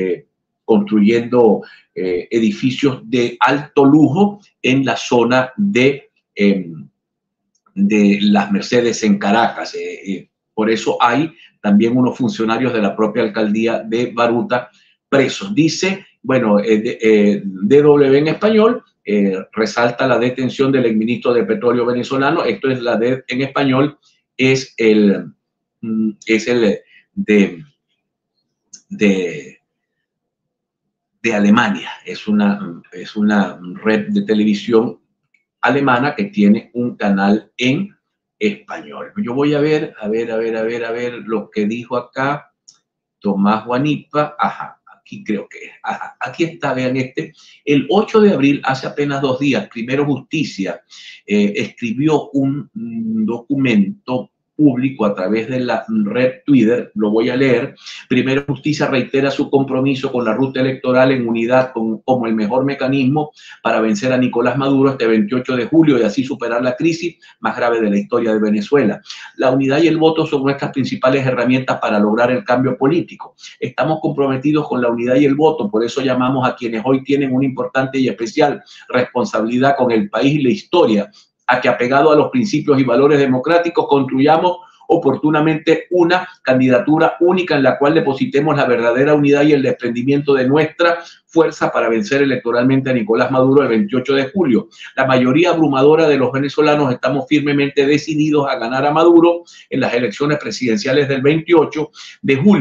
edificios de alto lujo en la zona de las Mercedes en Caracas. Por eso hay también unos funcionarios de la propia alcaldía de Baruta presos. Dice, bueno, DW en español, resalta la detención del exministro de Petróleo venezolano. Esto es en español, es el de Alemania. Es una red de televisión alemana que tiene un canal en español. Yo voy a ver lo que dijo acá Tomás Guanipa. Ajá, aquí creo que es. Ajá, aquí está, vean el 8 de abril, hace apenas 2 días, Primero Justicia escribió un documento público a través de la red Twitter, lo voy a leer. Primero Justicia reitera su compromiso con la ruta electoral en unidad como el mejor mecanismo para vencer a Nicolás Maduro este 28 de julio y así superar la crisis más grave de la historia de Venezuela. La unidad y el voto son nuestras principales herramientas para lograr el cambio político. Estamos comprometidos con la unidad y el voto, por eso llamamos a quienes hoy tienen una importante y especial responsabilidad con el país y la historia, a que, apegado a los principios y valores democráticos, construyamos oportunamente una candidatura única en la cual depositemos la verdadera unidad y el desprendimiento de nuestra fuerza para vencer electoralmente a Nicolás Maduro el 28 de julio. La mayoría abrumadora de los venezolanos estamos firmemente decididos a ganar a Maduro en las elecciones presidenciales del 28 de julio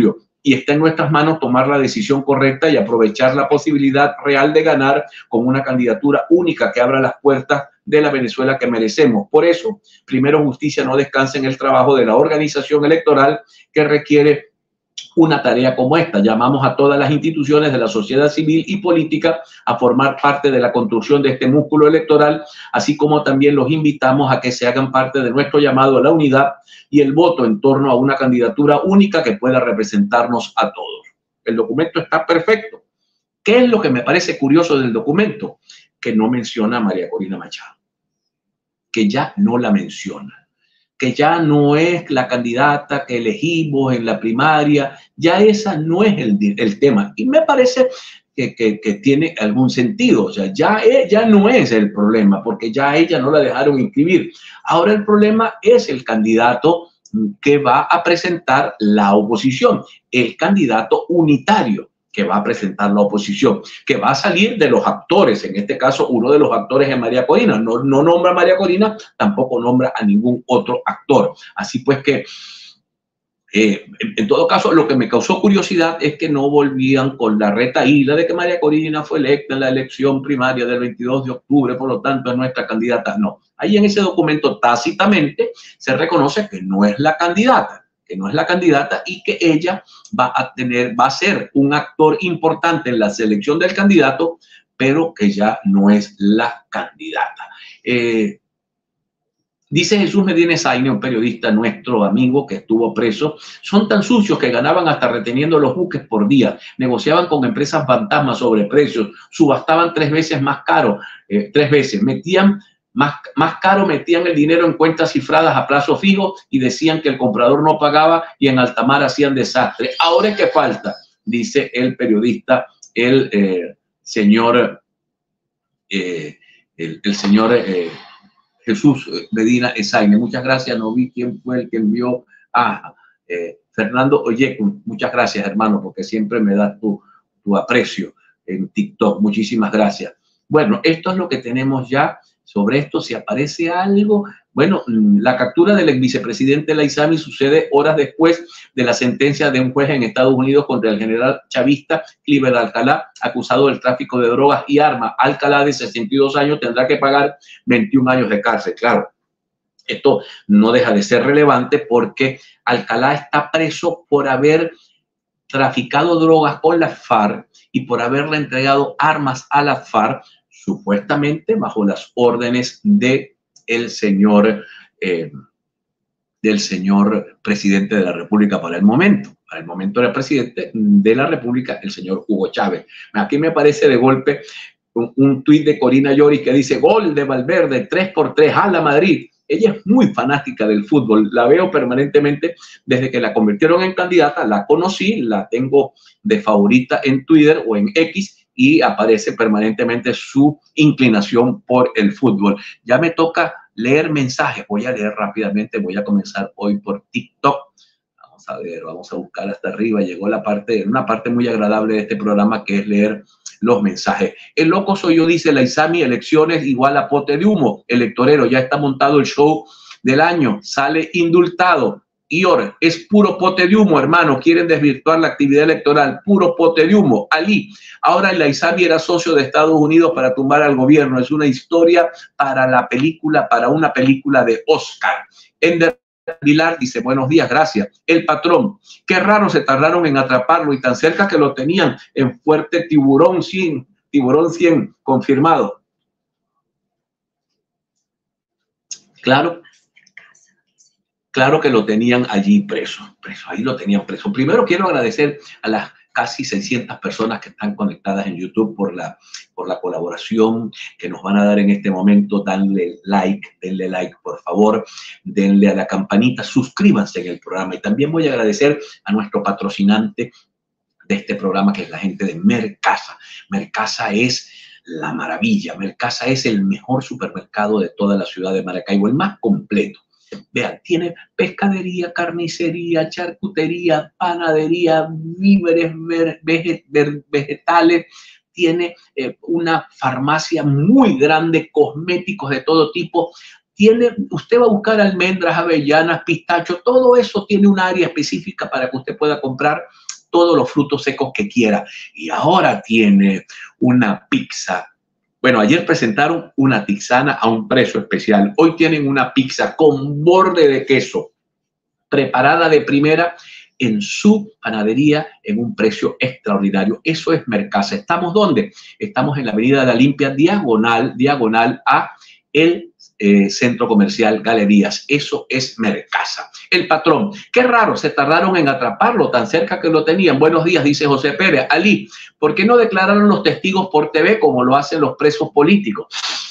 y está en nuestras manos tomar la decisión correcta y aprovechar la posibilidad real de ganar con una candidatura única que abra las puertas de la Venezuela que merecemos. Por eso, Primero Justicia no descansa en el trabajo de la organización electoral que requiere una tarea como esta. Llamamos a todas las instituciones de la sociedad civil y política a formar parte de la construcción de este músculo electoral, así como también los invitamos a que se hagan parte de nuestro llamado a la unidad y el voto en torno a una candidatura única que pueda representarnos a todos. El documento está perfecto. ¿Qué es lo que me parece curioso del documento? Que no menciona a María Corina Machado, que ya no la menciona, que ya no es la candidata que elegimos en la primaria, ya esa no es el tema. Y me parece que tiene algún sentido, o sea, ya no es el problema, porque ya a ella no la dejaron inscribir. Ahora el problema es el candidato que va a presentar la oposición, el candidato unitario que va a presentar la oposición, que va a salir de los actores. En este caso, uno de los actores es María Corina. No nombra a María Corina, tampoco nombra a ningún otro actor. Así pues que, en todo caso, lo que me causó curiosidad es que no volvían con la retahíla de que María Corina fue electa en la elección primaria del 22 de octubre, por lo tanto es nuestra candidata. No, ahí en ese documento tácitamente se reconoce que no es la candidata, y que ella va a ser un actor importante en la selección del candidato, pero que ya no es la candidata. Dice Jesús Medina Zaine, un periodista nuestro amigo que estuvo preso, son tan sucios que ganaban hasta reteniendo los buques por día, negociaban con empresas fantasmas sobre precios, subastaban 3 veces más caro, 3 veces, metían más caro, metían el dinero en cuentas cifradas a plazo fijo y decían que el comprador no pagaba y en alta mar hacían desastre. Ahora es que falta, dice el periodista, el señor Jesús Medina Zaine. Muchas gracias, no vi quién fue el que envió a Fernando Oyeco. Muchas gracias, hermano, porque siempre me das tu aprecio en TikTok. Muchísimas gracias. Bueno, esto es lo que tenemos ya. Sobre esto, si aparece algo, bueno, la captura del ex vicepresidente Laizami sucede horas después de la sentencia de un juez en Estados Unidos contra el general chavista Cliver Alcalá, acusado del tráfico de drogas y armas. Alcalá, de 62 años, tendrá que pagar 21 años de cárcel. Claro, esto no deja de ser relevante porque Alcalá está preso por haber traficado drogas con la FARC y por haberle entregado armas a la FARC, supuestamente bajo las órdenes del señor presidente de la República para el momento. Para el momento era presidente de la República el señor Hugo Chávez. Aquí me aparece de golpe un tuit de Corina Lloris que dice: gol de Valverde, 3-3, a la Madrid. Ella es muy fanática del fútbol, la veo permanentemente desde que la convirtieron en candidata, la conocí, la tengo de favorita en Twitter o en X, y aparece permanentemente su inclinación por el fútbol. Ya me toca leer mensajes, voy a leer rápidamente, voy a comenzar hoy por TikTok. Vamos a ver, vamos a buscar hasta arriba, llegó una parte muy agradable de este programa, que es leer los mensajes. El loco soy yo, dice Laizami, elecciones igual a pote de humo, electorero, ya está montado el show del año, sale indultado. Ior, es puro pote de humo, hermano. Quieren desvirtuar la actividad electoral. Puro pote de humo. Ali, ahora el Laizami era socio de Estados Unidos para tumbar al gobierno. Es una historia para una película de Oscar. Ender Vilar dice: buenos días, gracias. El patrón, qué raro se tardaron en atraparlo y tan cerca que lo tenían en Fuerte Tiburón 100, confirmado. Claro que lo tenían allí preso, ahí lo tenían preso. Primero quiero agradecer a las casi 600 personas que están conectadas en YouTube por la colaboración que nos van a dar en este momento. Denle like, por favor, denle a la campanita, suscríbanse en el programa. Y también voy a agradecer a nuestro patrocinante de este programa, que es la gente de Mercasa. Mercasa es la maravilla, Mercasa es el mejor supermercado de toda la ciudad de Maracaibo, el más completo. Vean, tiene pescadería, carnicería, charcutería, panadería, víveres vegetales, tiene una farmacia muy grande, cosméticos de todo tipo. Usted va a buscar almendras, avellanas, pistachos, todo eso tiene un área específica para que usted pueda comprar todos los frutos secos que quiera. Y ahora tiene una pizza. Bueno, ayer presentaron una Tixana a un precio especial. Hoy tienen una pizza con borde de queso, preparada de primera en su panadería en un precio extraordinario. Eso es Mercasa. ¿Estamos dónde? Estamos en la Avenida de la Limpia, diagonal a el Centro Comercial Galerías. Eso es Mercasa. El patrón. Qué raro, se tardaron en atraparlo tan cerca que lo tenían. Buenos días, dice José Pérez. Ali, ¿por qué no declararon los testigos por TV como lo hacen los presos políticos?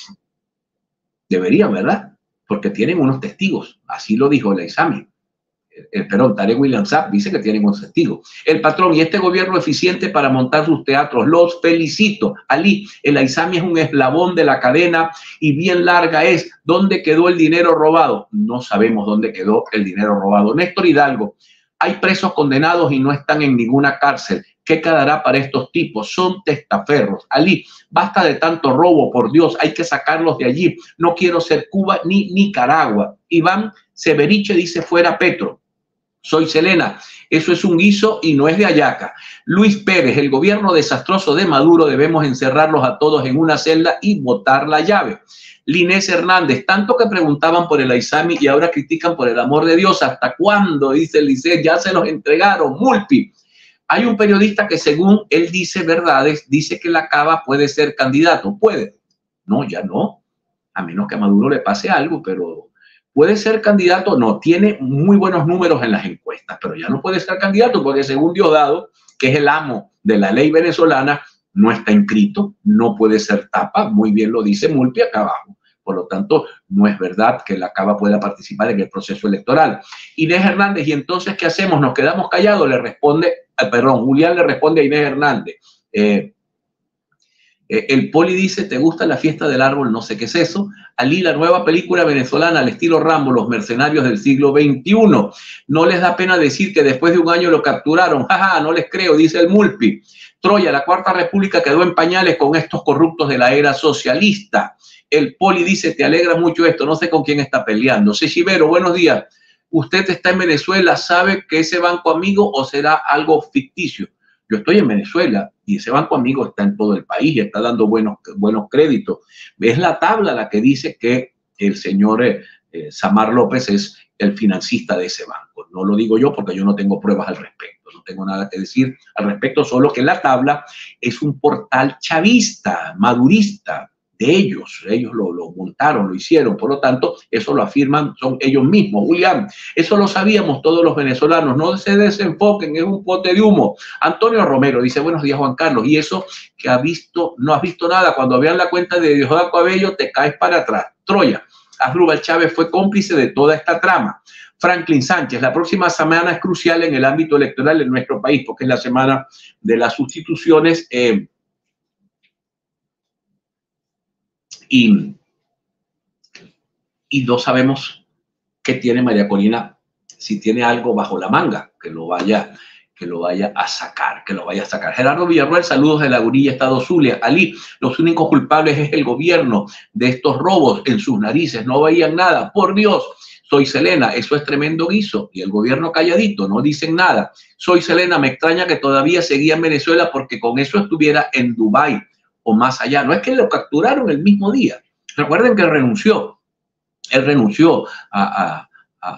Deberían, ¿verdad? Porque tienen unos testigos. Así lo dijo la Isami. Tarek William Saab dice que tienen un testigos. El patrón, y este gobierno eficiente para montar sus teatros. Los felicito. Ali, el Aizami es un eslabón de la cadena y bien larga es. ¿Dónde quedó el dinero robado? No sabemos dónde quedó el dinero robado. Néstor Hidalgo, hay presos condenados y no están en ninguna cárcel. ¿Qué quedará para estos tipos? Son testaferros. Ali, basta de tanto robo, por Dios, hay que sacarlos de allí. No quiero ser Cuba ni Nicaragua. Iván Severiche dice fuera Petro. Soy Selena, eso es un guiso y no es de hallaca. Luis Pérez, el gobierno desastroso de Maduro, debemos encerrarlos a todos en una celda y botar la llave. Linés Hernández, tanto que preguntaban por el Aizami y ahora critican por el amor de Dios. ¿Hasta cuándo? Dice Linés, ya se los entregaron. Mulpi. Hay un periodista que según él dice verdades, dice que la Cava puede ser candidato. ¿Puede? No, ya no. A menos que a Maduro le pase algo, pero... ¿puede ser candidato? No, tiene muy buenos números en las encuestas, pero ya no puede ser candidato porque según Diosdado, que es el amo de la ley venezolana, no está inscrito, no puede ser tapa, muy bien lo dice Mulpi acá abajo. Por lo tanto, no es verdad que la Cava pueda participar en el proceso electoral. Inés Hernández, ¿y entonces qué hacemos? ¿Nos quedamos callados? Le responde, Julián le responde a Inés Hernández. El Poli dice, ¿te gusta la fiesta del árbol? No sé qué es eso. Ali, la nueva película venezolana al estilo Rambo, los mercenarios del siglo XXI. No les da pena decir que después de un año lo capturaron. Jaja, no les creo, dice el Mulpi. Troya, la Cuarta República quedó en pañales con estos corruptos de la era socialista. El Poli dice, te alegra mucho esto, no sé con quién está peleando. Sechivero, buenos días. ¿Usted está en Venezuela? ¿Sabe que ese banco amigo o será algo ficticio? Yo estoy en Venezuela y ese banco amigo está en todo el país y está dando buenos créditos. Es la tabla la que dice que el señor Samar López es el financista de ese banco. No lo digo yo porque yo no tengo pruebas al respecto. No tengo nada que decir al respecto, solo que la tabla es un portal chavista, madurista de ellos. Ellos lo montaron, lo hicieron. Por lo tanto, eso lo afirman, son ellos mismos. Julián, eso lo sabíamos todos los venezolanos. No se desenfoquen, es un pote de humo. Antonio Romero dice, buenos días, Juan Carlos. Y eso que no has visto nada. Cuando vean la cuenta de Diosdado Cabello, te caes para atrás. Troya, Asdrúbal Chávez fue cómplice de toda esta trama. Franklin Sánchez, la próxima semana es crucial en el ámbito electoral en nuestro país, porque es la semana de las sustituciones. Y no sabemos qué tiene María Corina, si tiene algo bajo la manga que lo vaya a sacar, Gerardo Villarroel, saludos de La Gurilla, Estado Zulia. Ali, los únicos culpables es el gobierno de estos robos en sus narices, no veían nada. Por Dios, soy Selena, eso es tremendo guiso. Y el gobierno calladito, no dicen nada. Soy Selena, me extraña que todavía seguía en Venezuela porque con eso estuviera en Dubái o más allá. No es que lo capturaron el mismo día. Recuerden que renunció. Él renunció a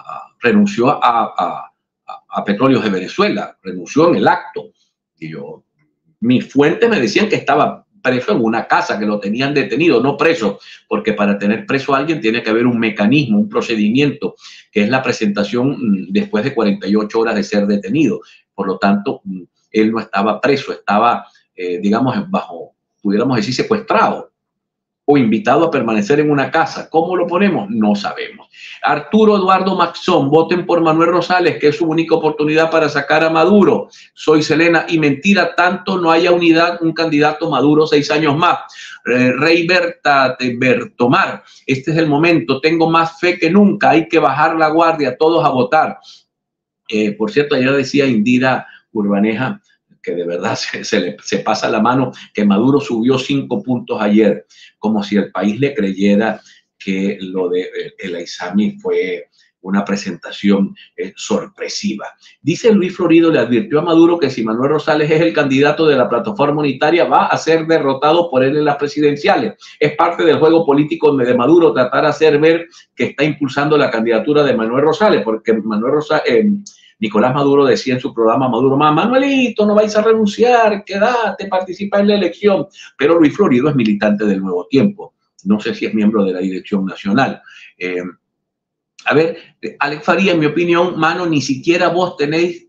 Petróleos de Venezuela, renunció en el acto. Y mis fuentes me decían que estaba preso en una casa, que lo tenían detenido, no preso, porque para tener preso a alguien tiene que haber un mecanismo, un procedimiento, que es la presentación después de 48 horas de ser detenido. Por lo tanto, él no estaba preso, estaba, digamos, pudiéramos decir, secuestrado o invitado a permanecer en una casa. ¿Cómo lo ponemos? No sabemos. Arturo Eduardo Maxón, voten por Manuel Rosales, que es su única oportunidad para sacar a Maduro. Soy Selena, y mentira, tanto no haya unidad, un candidato Maduro 6 años más. Rey Bertomar, este es el momento, tengo más fe que nunca, hay que bajar la guardia, todos a votar. Por cierto, ayer decía Indira Urbaneja, que de verdad se pasa la mano, que Maduro subió 5 puntos ayer, como si el país le creyera que lo de el Aizami fue una presentación sorpresiva. Dice Luis Florido, le advirtió a Maduro que si Manuel Rosales es el candidato de la plataforma unitaria, va a ser derrotado por él en las presidenciales. Es parte del juego político de Maduro tratar de hacer ver que está impulsando la candidatura de Manuel Rosales, porque Nicolás Maduro decía en su programa Maduro Más, Manuelito, no vais a renunciar, quédate, participa en la elección. Pero Luis Florido es militante del Nuevo Tiempo. No sé si es miembro de la dirección nacional. A ver, Alex Faría, en mi opinión, mano, ni siquiera vos tenéis.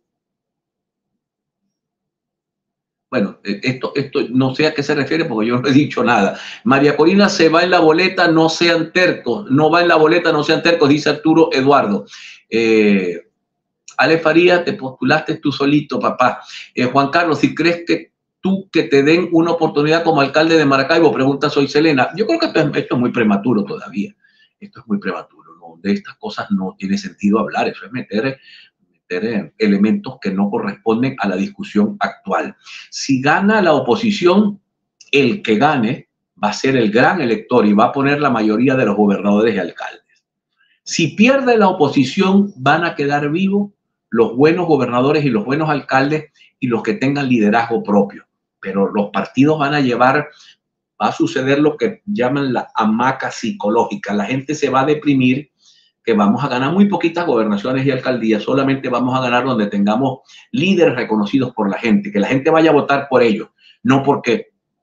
Bueno, esto no sé a qué se refiere porque yo no he dicho nada. María Corina se va en la boleta, no sean tercos. No va en la boleta, no sean tercos, dice Arturo Eduardo. Alex Faría, te postulaste tú solito, papá. Juan Carlos, si crees que que te den una oportunidad como alcalde de Maracaibo, pregunta Soy Selena. Yo creo que esto es muy prematuro todavía. Esto es muy prematuro, ¿no? De estas cosas no tiene sentido hablar. Eso es meter elementos que no corresponden a la discusión actual. Si gana la oposición, el que gane va a ser el gran elector y va a poner la mayoría de los gobernadores y alcaldes. Si pierde la oposición, van a quedar vivos los buenos gobernadores y los buenos alcaldes y los que tengan liderazgo propio. Pero los partidos van a llevar, va a suceder lo que llaman la hamaca psicológica. La gente se va a deprimir, que vamos a ganar muy poquitas gobernaciones y alcaldías, solamente vamos a ganar donde tengamos líderes reconocidos por la gente, que la gente vaya a votar por ellos, no porque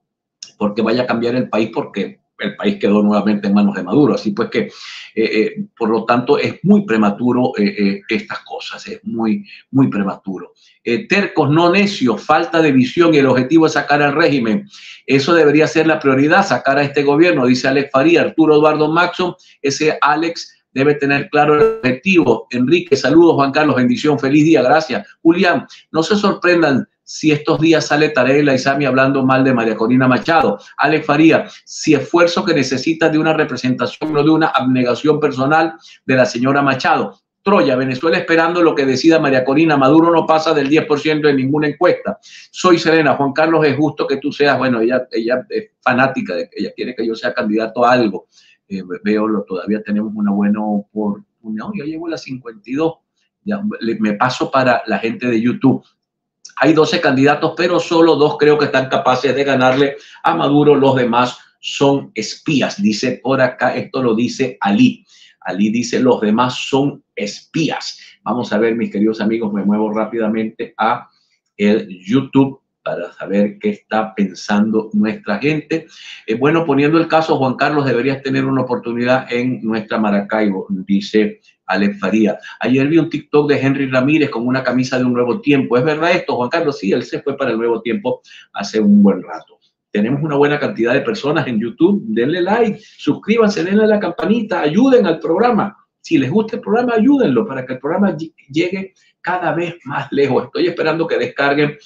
vaya a cambiar el país, porque el país quedó nuevamente en manos de Maduro. Así pues que, por lo tanto, es muy prematuro estas cosas, es muy, muy prematuro. Tercos, no necios, falta de visión y el objetivo es sacar al régimen. Eso debería ser la prioridad, sacar a este gobierno, dice Alex Faría. Arturo Eduardo Maxson, ese Alex debe tener claro el objetivo. Enrique, saludos. Juan Carlos, bendición, feliz día, gracias. Julián, no se sorprendan si estos días sale Tarek El Aizami hablando mal de María Corina Machado. Alex Faría, si esfuerzo que necesita de una representación, no de una abnegación personal de la señora Machado. Troya, Venezuela esperando lo que decida María Corina. Maduro no pasa del 10% en ninguna encuesta. Soy Serena. Juan Carlos, es justo que tú seas, bueno, ella es fanática, ella quiere que yo sea candidato a algo. Todavía tenemos una buena oportunidad. Ya llevo las 52. Ya, me paso para la gente de YouTube. Hay 12 candidatos, pero solo 2 creo que están capaces de ganarle a Maduro. Los demás son espías. Dice por acá, esto lo dice Ali. Ali dice, los demás son espías. Vamos a ver, mis queridos amigos, me muevo rápidamente a el YouTube para saber qué está pensando nuestra gente. Bueno, poniendo el caso, Juan Carlos, deberías tener una oportunidad en nuestra Maracaibo, dice Alex Faría. Ayer vi un TikTok de Henry Ramírez con una camisa de Un Nuevo Tiempo. ¿Es verdad esto, Juan Carlos? Sí, él se fue para el Nuevo Tiempo hace un buen rato. Tenemos una buena cantidad de personas en YouTube. Denle like, suscríbanse, denle a la campanita, ayuden al programa. Si les gusta el programa, ayúdenlo para que el programa llegue cada vez más lejos. Estoy esperando que descarguen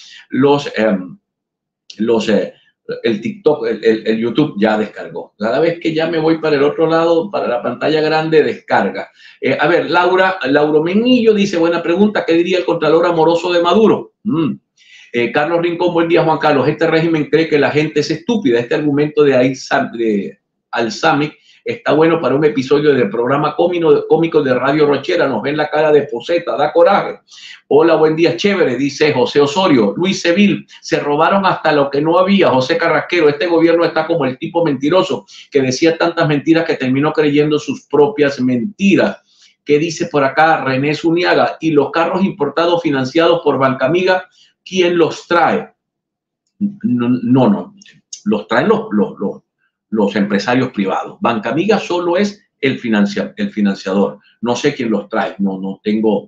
el TikTok, el YouTube ya descargó. Cada vez que ya me voy para el otro lado, para la pantalla grande, descarga. A ver, Lauro Menillo dice, buena pregunta, ¿qué diría el Contralor amoroso de Maduro? Carlos Rincón, buen día, Juan Carlos. Este régimen cree que la gente es estúpida. Este argumento de Alzami está bueno para un episodio del programa cómico de Radio Rochera. Nos ven la cara de poseta, da coraje. Hola, buen día, chévere, dice José Osorio. Luis Seville, se robaron hasta lo que no había. José Carrasquero, este gobierno está como el tipo mentiroso que decía tantas mentiras que terminó creyendo sus propias mentiras. ¿Qué dice por acá René Zuniaga? Y los carros importados financiados por Banca Amiga, ¿quién los trae? No. Los traen los empresarios privados. Banca Amiga solo es el financiador. No sé quién los trae. No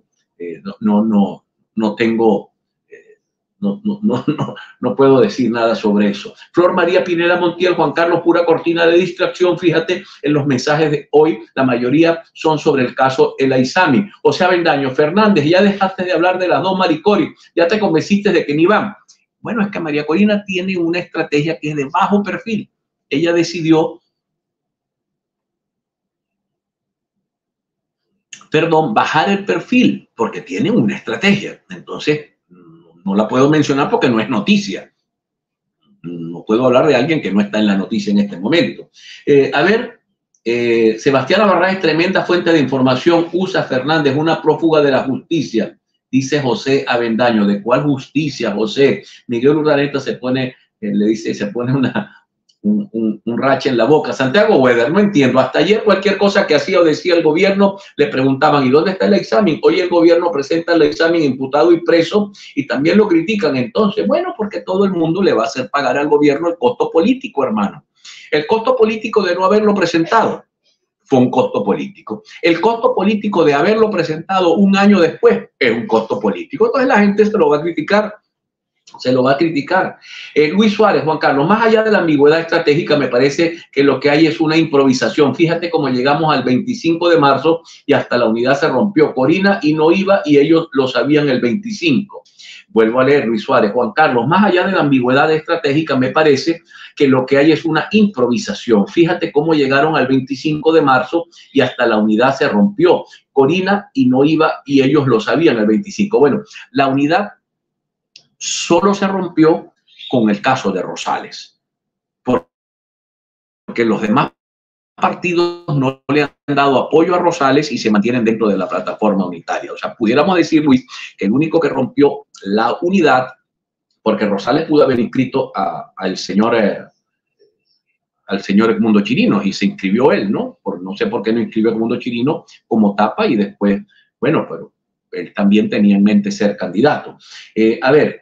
puedo decir nada sobre eso. Flor María Pineda Montiel, Juan Carlos, pura cortina de distracción. Fíjate, en los mensajes de hoy, la mayoría son sobre el caso El Aizami. O sea, Bendaño, Fernández, ya dejaste de hablar de las 2 Maricori, ya te convenciste de que ni van. Bueno, es que María Corina tiene una estrategia que es de bajo perfil. Ella decidió, bajar el perfil porque tiene una estrategia. Entonces, no la puedo mencionar porque no es noticia. No puedo hablar de alguien que no está en la noticia en este momento. A ver, Sebastián Abarrá es tremenda fuente de información. USA Fernández, una prófuga de la justicia, dice José Avendaño. ¿De cuál justicia, José? Miguel Urdaneta se pone, le dice, se pone un rache en la boca. Santiago Weather, no entiendo. Hasta ayer cualquier cosa que hacía o decía el gobierno le preguntaban, ¿y dónde está el examen? Hoy el gobierno presenta el examen imputado y preso y también lo critican. Entonces, bueno, porque todo el mundo le va a hacer pagar al gobierno el costo político, hermano. El costo político de no haberlo presentado fue un costo político. El costo político de haberlo presentado un año después es un costo político. Entonces la gente se lo va a criticar. Se lo va a criticar. Luis Suárez, Juan Carlos, más allá de la ambigüedad estratégica, me parece que lo que hay es una improvisación. Fíjate cómo llegamos al 25 de marzo y hasta la unidad se rompió. Corina y no iba y ellos lo sabían el 25. Vuelvo a leer, Luis Suárez, Juan Carlos, más allá de la ambigüedad estratégica, me parece que lo que hay es una improvisación. Fíjate cómo llegaron al 25 de marzo y hasta la unidad se rompió. Corina y no iba y ellos lo sabían el 25. Bueno, la unidad solo se rompió con el caso de Rosales, porque los demás partidos no le han dado apoyo a Rosales y se mantienen dentro de la plataforma unitaria. O sea, pudiéramos decir, Luis, que el único que rompió la unidad, porque Rosales pudo haber inscrito al señor Edmundo Chirinos y se inscribió él, ¿no? No sé por qué no inscribió a Edmundo Chirinos como tapa y después, bueno, pero él también tenía en mente ser candidato. A ver,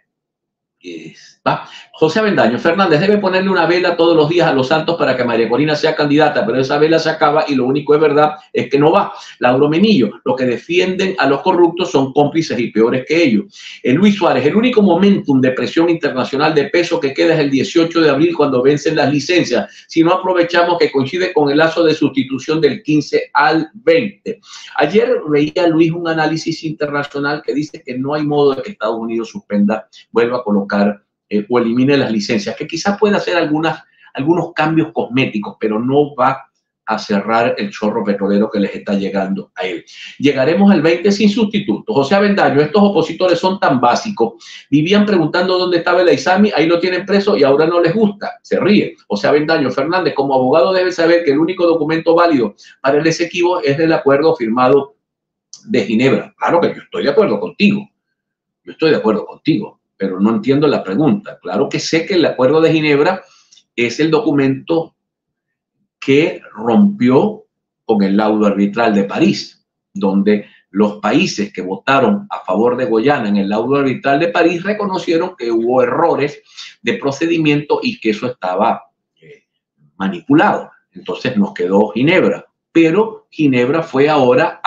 José Avendaño, Fernández debe ponerle una vela todos los días a los santos para que María Corina sea candidata, pero esa vela se acaba y lo único es verdad es que no va. Lauro Menillo, los que defienden a los corruptos son cómplices y peores que ellos. Luis Suárez, el único momentum de presión internacional de peso que queda es el 18 de abril cuando vencen las licencias. Si no aprovechamos que coincide con el lazo de sustitución del 15 al 20. Ayer veía Luis un análisis internacional que dice que no hay modo de que Estados Unidos suspenda, vuelva a colocar o elimine las licencias, que quizás pueda hacer algunos cambios cosméticos, pero no va a cerrar el chorro petrolero que les está llegando a él. Llegaremos al 20 sin sustituto. José Avendaño, estos opositores son tan básicos. Vivían preguntando dónde estaba el ISAMI, ahí lo tienen preso y ahora no les gusta. Se ríe. José Avendaño, Fernández, como abogado debe saber que el único documento válido para el Esequibo es el acuerdo firmado de Ginebra. Claro que yo estoy de acuerdo contigo. Yo estoy de acuerdo contigo, pero no entiendo la pregunta. Claro que sé que el Acuerdo de Ginebra es el documento que rompió con el laudo arbitral de París, donde los países que votaron a favor de Guyana en el laudo arbitral de París reconocieron que hubo errores de procedimiento y que eso estaba manipulado. Entonces nos quedó Ginebra, pero Ginebra fue ahora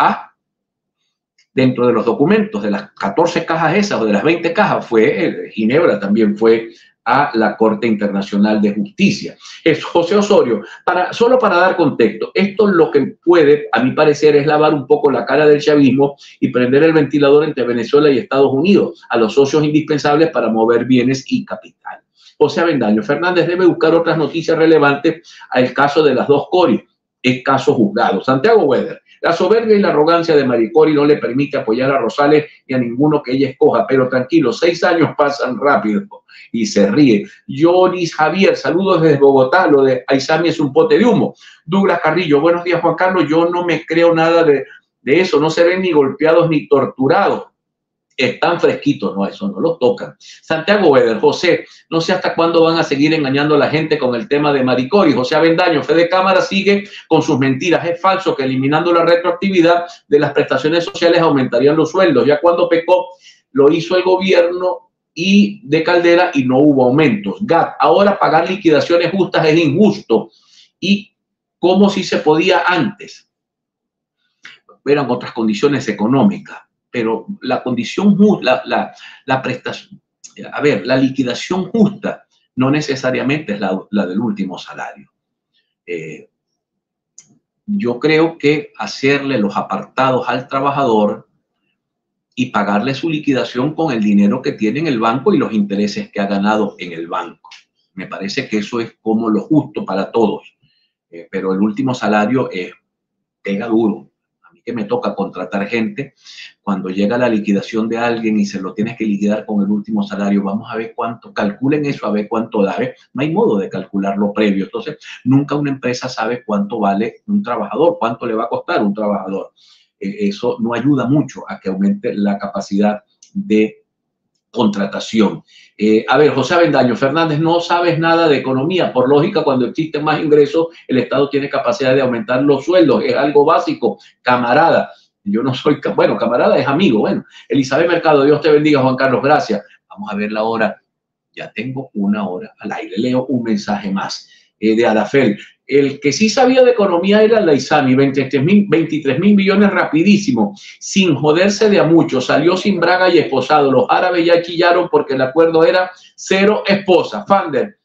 dentro de los documentos de las 14 cajas esas o de las 20 cajas, Ginebra también fue a la Corte Internacional de Justicia. Es José Osorio, solo para dar contexto, esto lo que puede, a mi parecer, es lavar un poco la cara del chavismo y prender el ventilador entre Venezuela y Estados Unidos, a los socios indispensables para mover bienes y capital. José Avendaño, Fernández debe buscar otras noticias relevantes al caso de las dos Cory, es caso juzgado. Santiago Weather, la soberbia y la arrogancia de María Cory no le permite apoyar a Rosales ni a ninguno que ella escoja, pero tranquilo, 6 años pasan rápido y se ríe. Yoris Javier, saludos desde Bogotá, lo de Aizami es un pote de humo. Douglas Carrillo, buenos días Juan Carlos, yo no me creo nada de eso, no se ven ni golpeados ni torturados. Están fresquitos, no, eso no los tocan. Santiago Weather, José, no sé hasta cuándo van a seguir engañando a la gente con el tema de María Cory. José Avendaño, Fede Cámara sigue con sus mentiras. Es falso que eliminando la retroactividad de las prestaciones sociales aumentarían los sueldos. Ya cuando pecó, lo hizo el gobierno y de Caldera y no hubo aumentos. GAT, ahora pagar liquidaciones justas es injusto. ¿Y cómo si se podía antes? Eran otras condiciones económicas. Pero la condición justa, la prestación, a ver, la liquidación justa no necesariamente es la del último salario. Yo creo que hacerle los apartados al trabajador y pagarle su liquidación con el dinero que tiene en el banco y los intereses que ha ganado en el banco. Me parece que eso es como lo justo para todos. Pero el último salario pega duro. que me toca contratar gente. Cuando llega la liquidación de alguien y se lo tienes que liquidar con el último salario, vamos a ver cuánto, calculen eso, a ver cuánto da. No hay modo de calcularlo previo. Entonces, nunca una empresa sabe cuánto vale un trabajador, cuánto le va a costar un trabajador. Eso no ayuda mucho a que aumente la capacidad de contratación. A ver, José Avendaño Fernández, no sabes nada de economía. Por lógica, cuando existen más ingresos, el Estado tiene capacidad de aumentar los sueldos. Es algo básico, camarada. Yo no soy, bueno, camarada es amigo. Bueno, Elizabeth Mercado, Dios te bendiga, Juan Carlos, gracias. Vamos a ver la hora. Ya tengo una hora al aire. Leo un mensaje más de Adafel. El que sí sabía de economía era la ISAMI, 23 mil millones rapidísimo, sin joderse de a mucho. Salió sin braga y esposado. Los árabes ya chillaron porque el acuerdo era 0 esposa. Fander,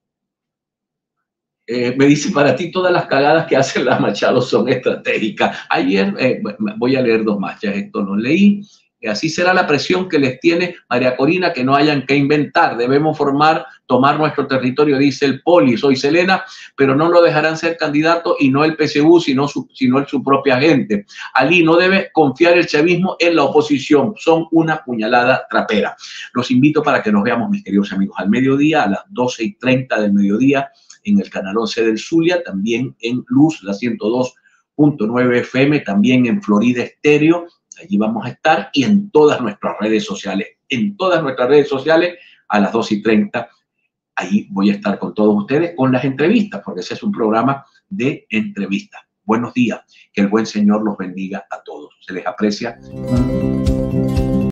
me dice, para ti todas las cagadas que hacen las Machado son estratégicas. Ayer, voy a leer dos más, ya esto lo leí. Así será la presión que les tiene María Corina, que no hayan que inventar. Debemos tomar nuestro territorio, dice el Poli. Soy Selena, pero no lo dejarán ser candidato y no el PSU, sino su propia gente. Ali, no debe confiar el chavismo en la oposición. Son una puñalada trapera. Los invito para que nos veamos, mis queridos amigos, al mediodía, a las 12:30 del mediodía, en el canal 11 del Zulia, también en Luz, la 102.9 FM, también en Florida Estéreo. Allí vamos a estar y en todas nuestras redes sociales. En todas nuestras redes sociales a las 2:30. Ahí voy a estar con todos ustedes con las entrevistas, porque ese es un programa de entrevistas. Buenos días. Que el buen Señor los bendiga a todos. Se les aprecia.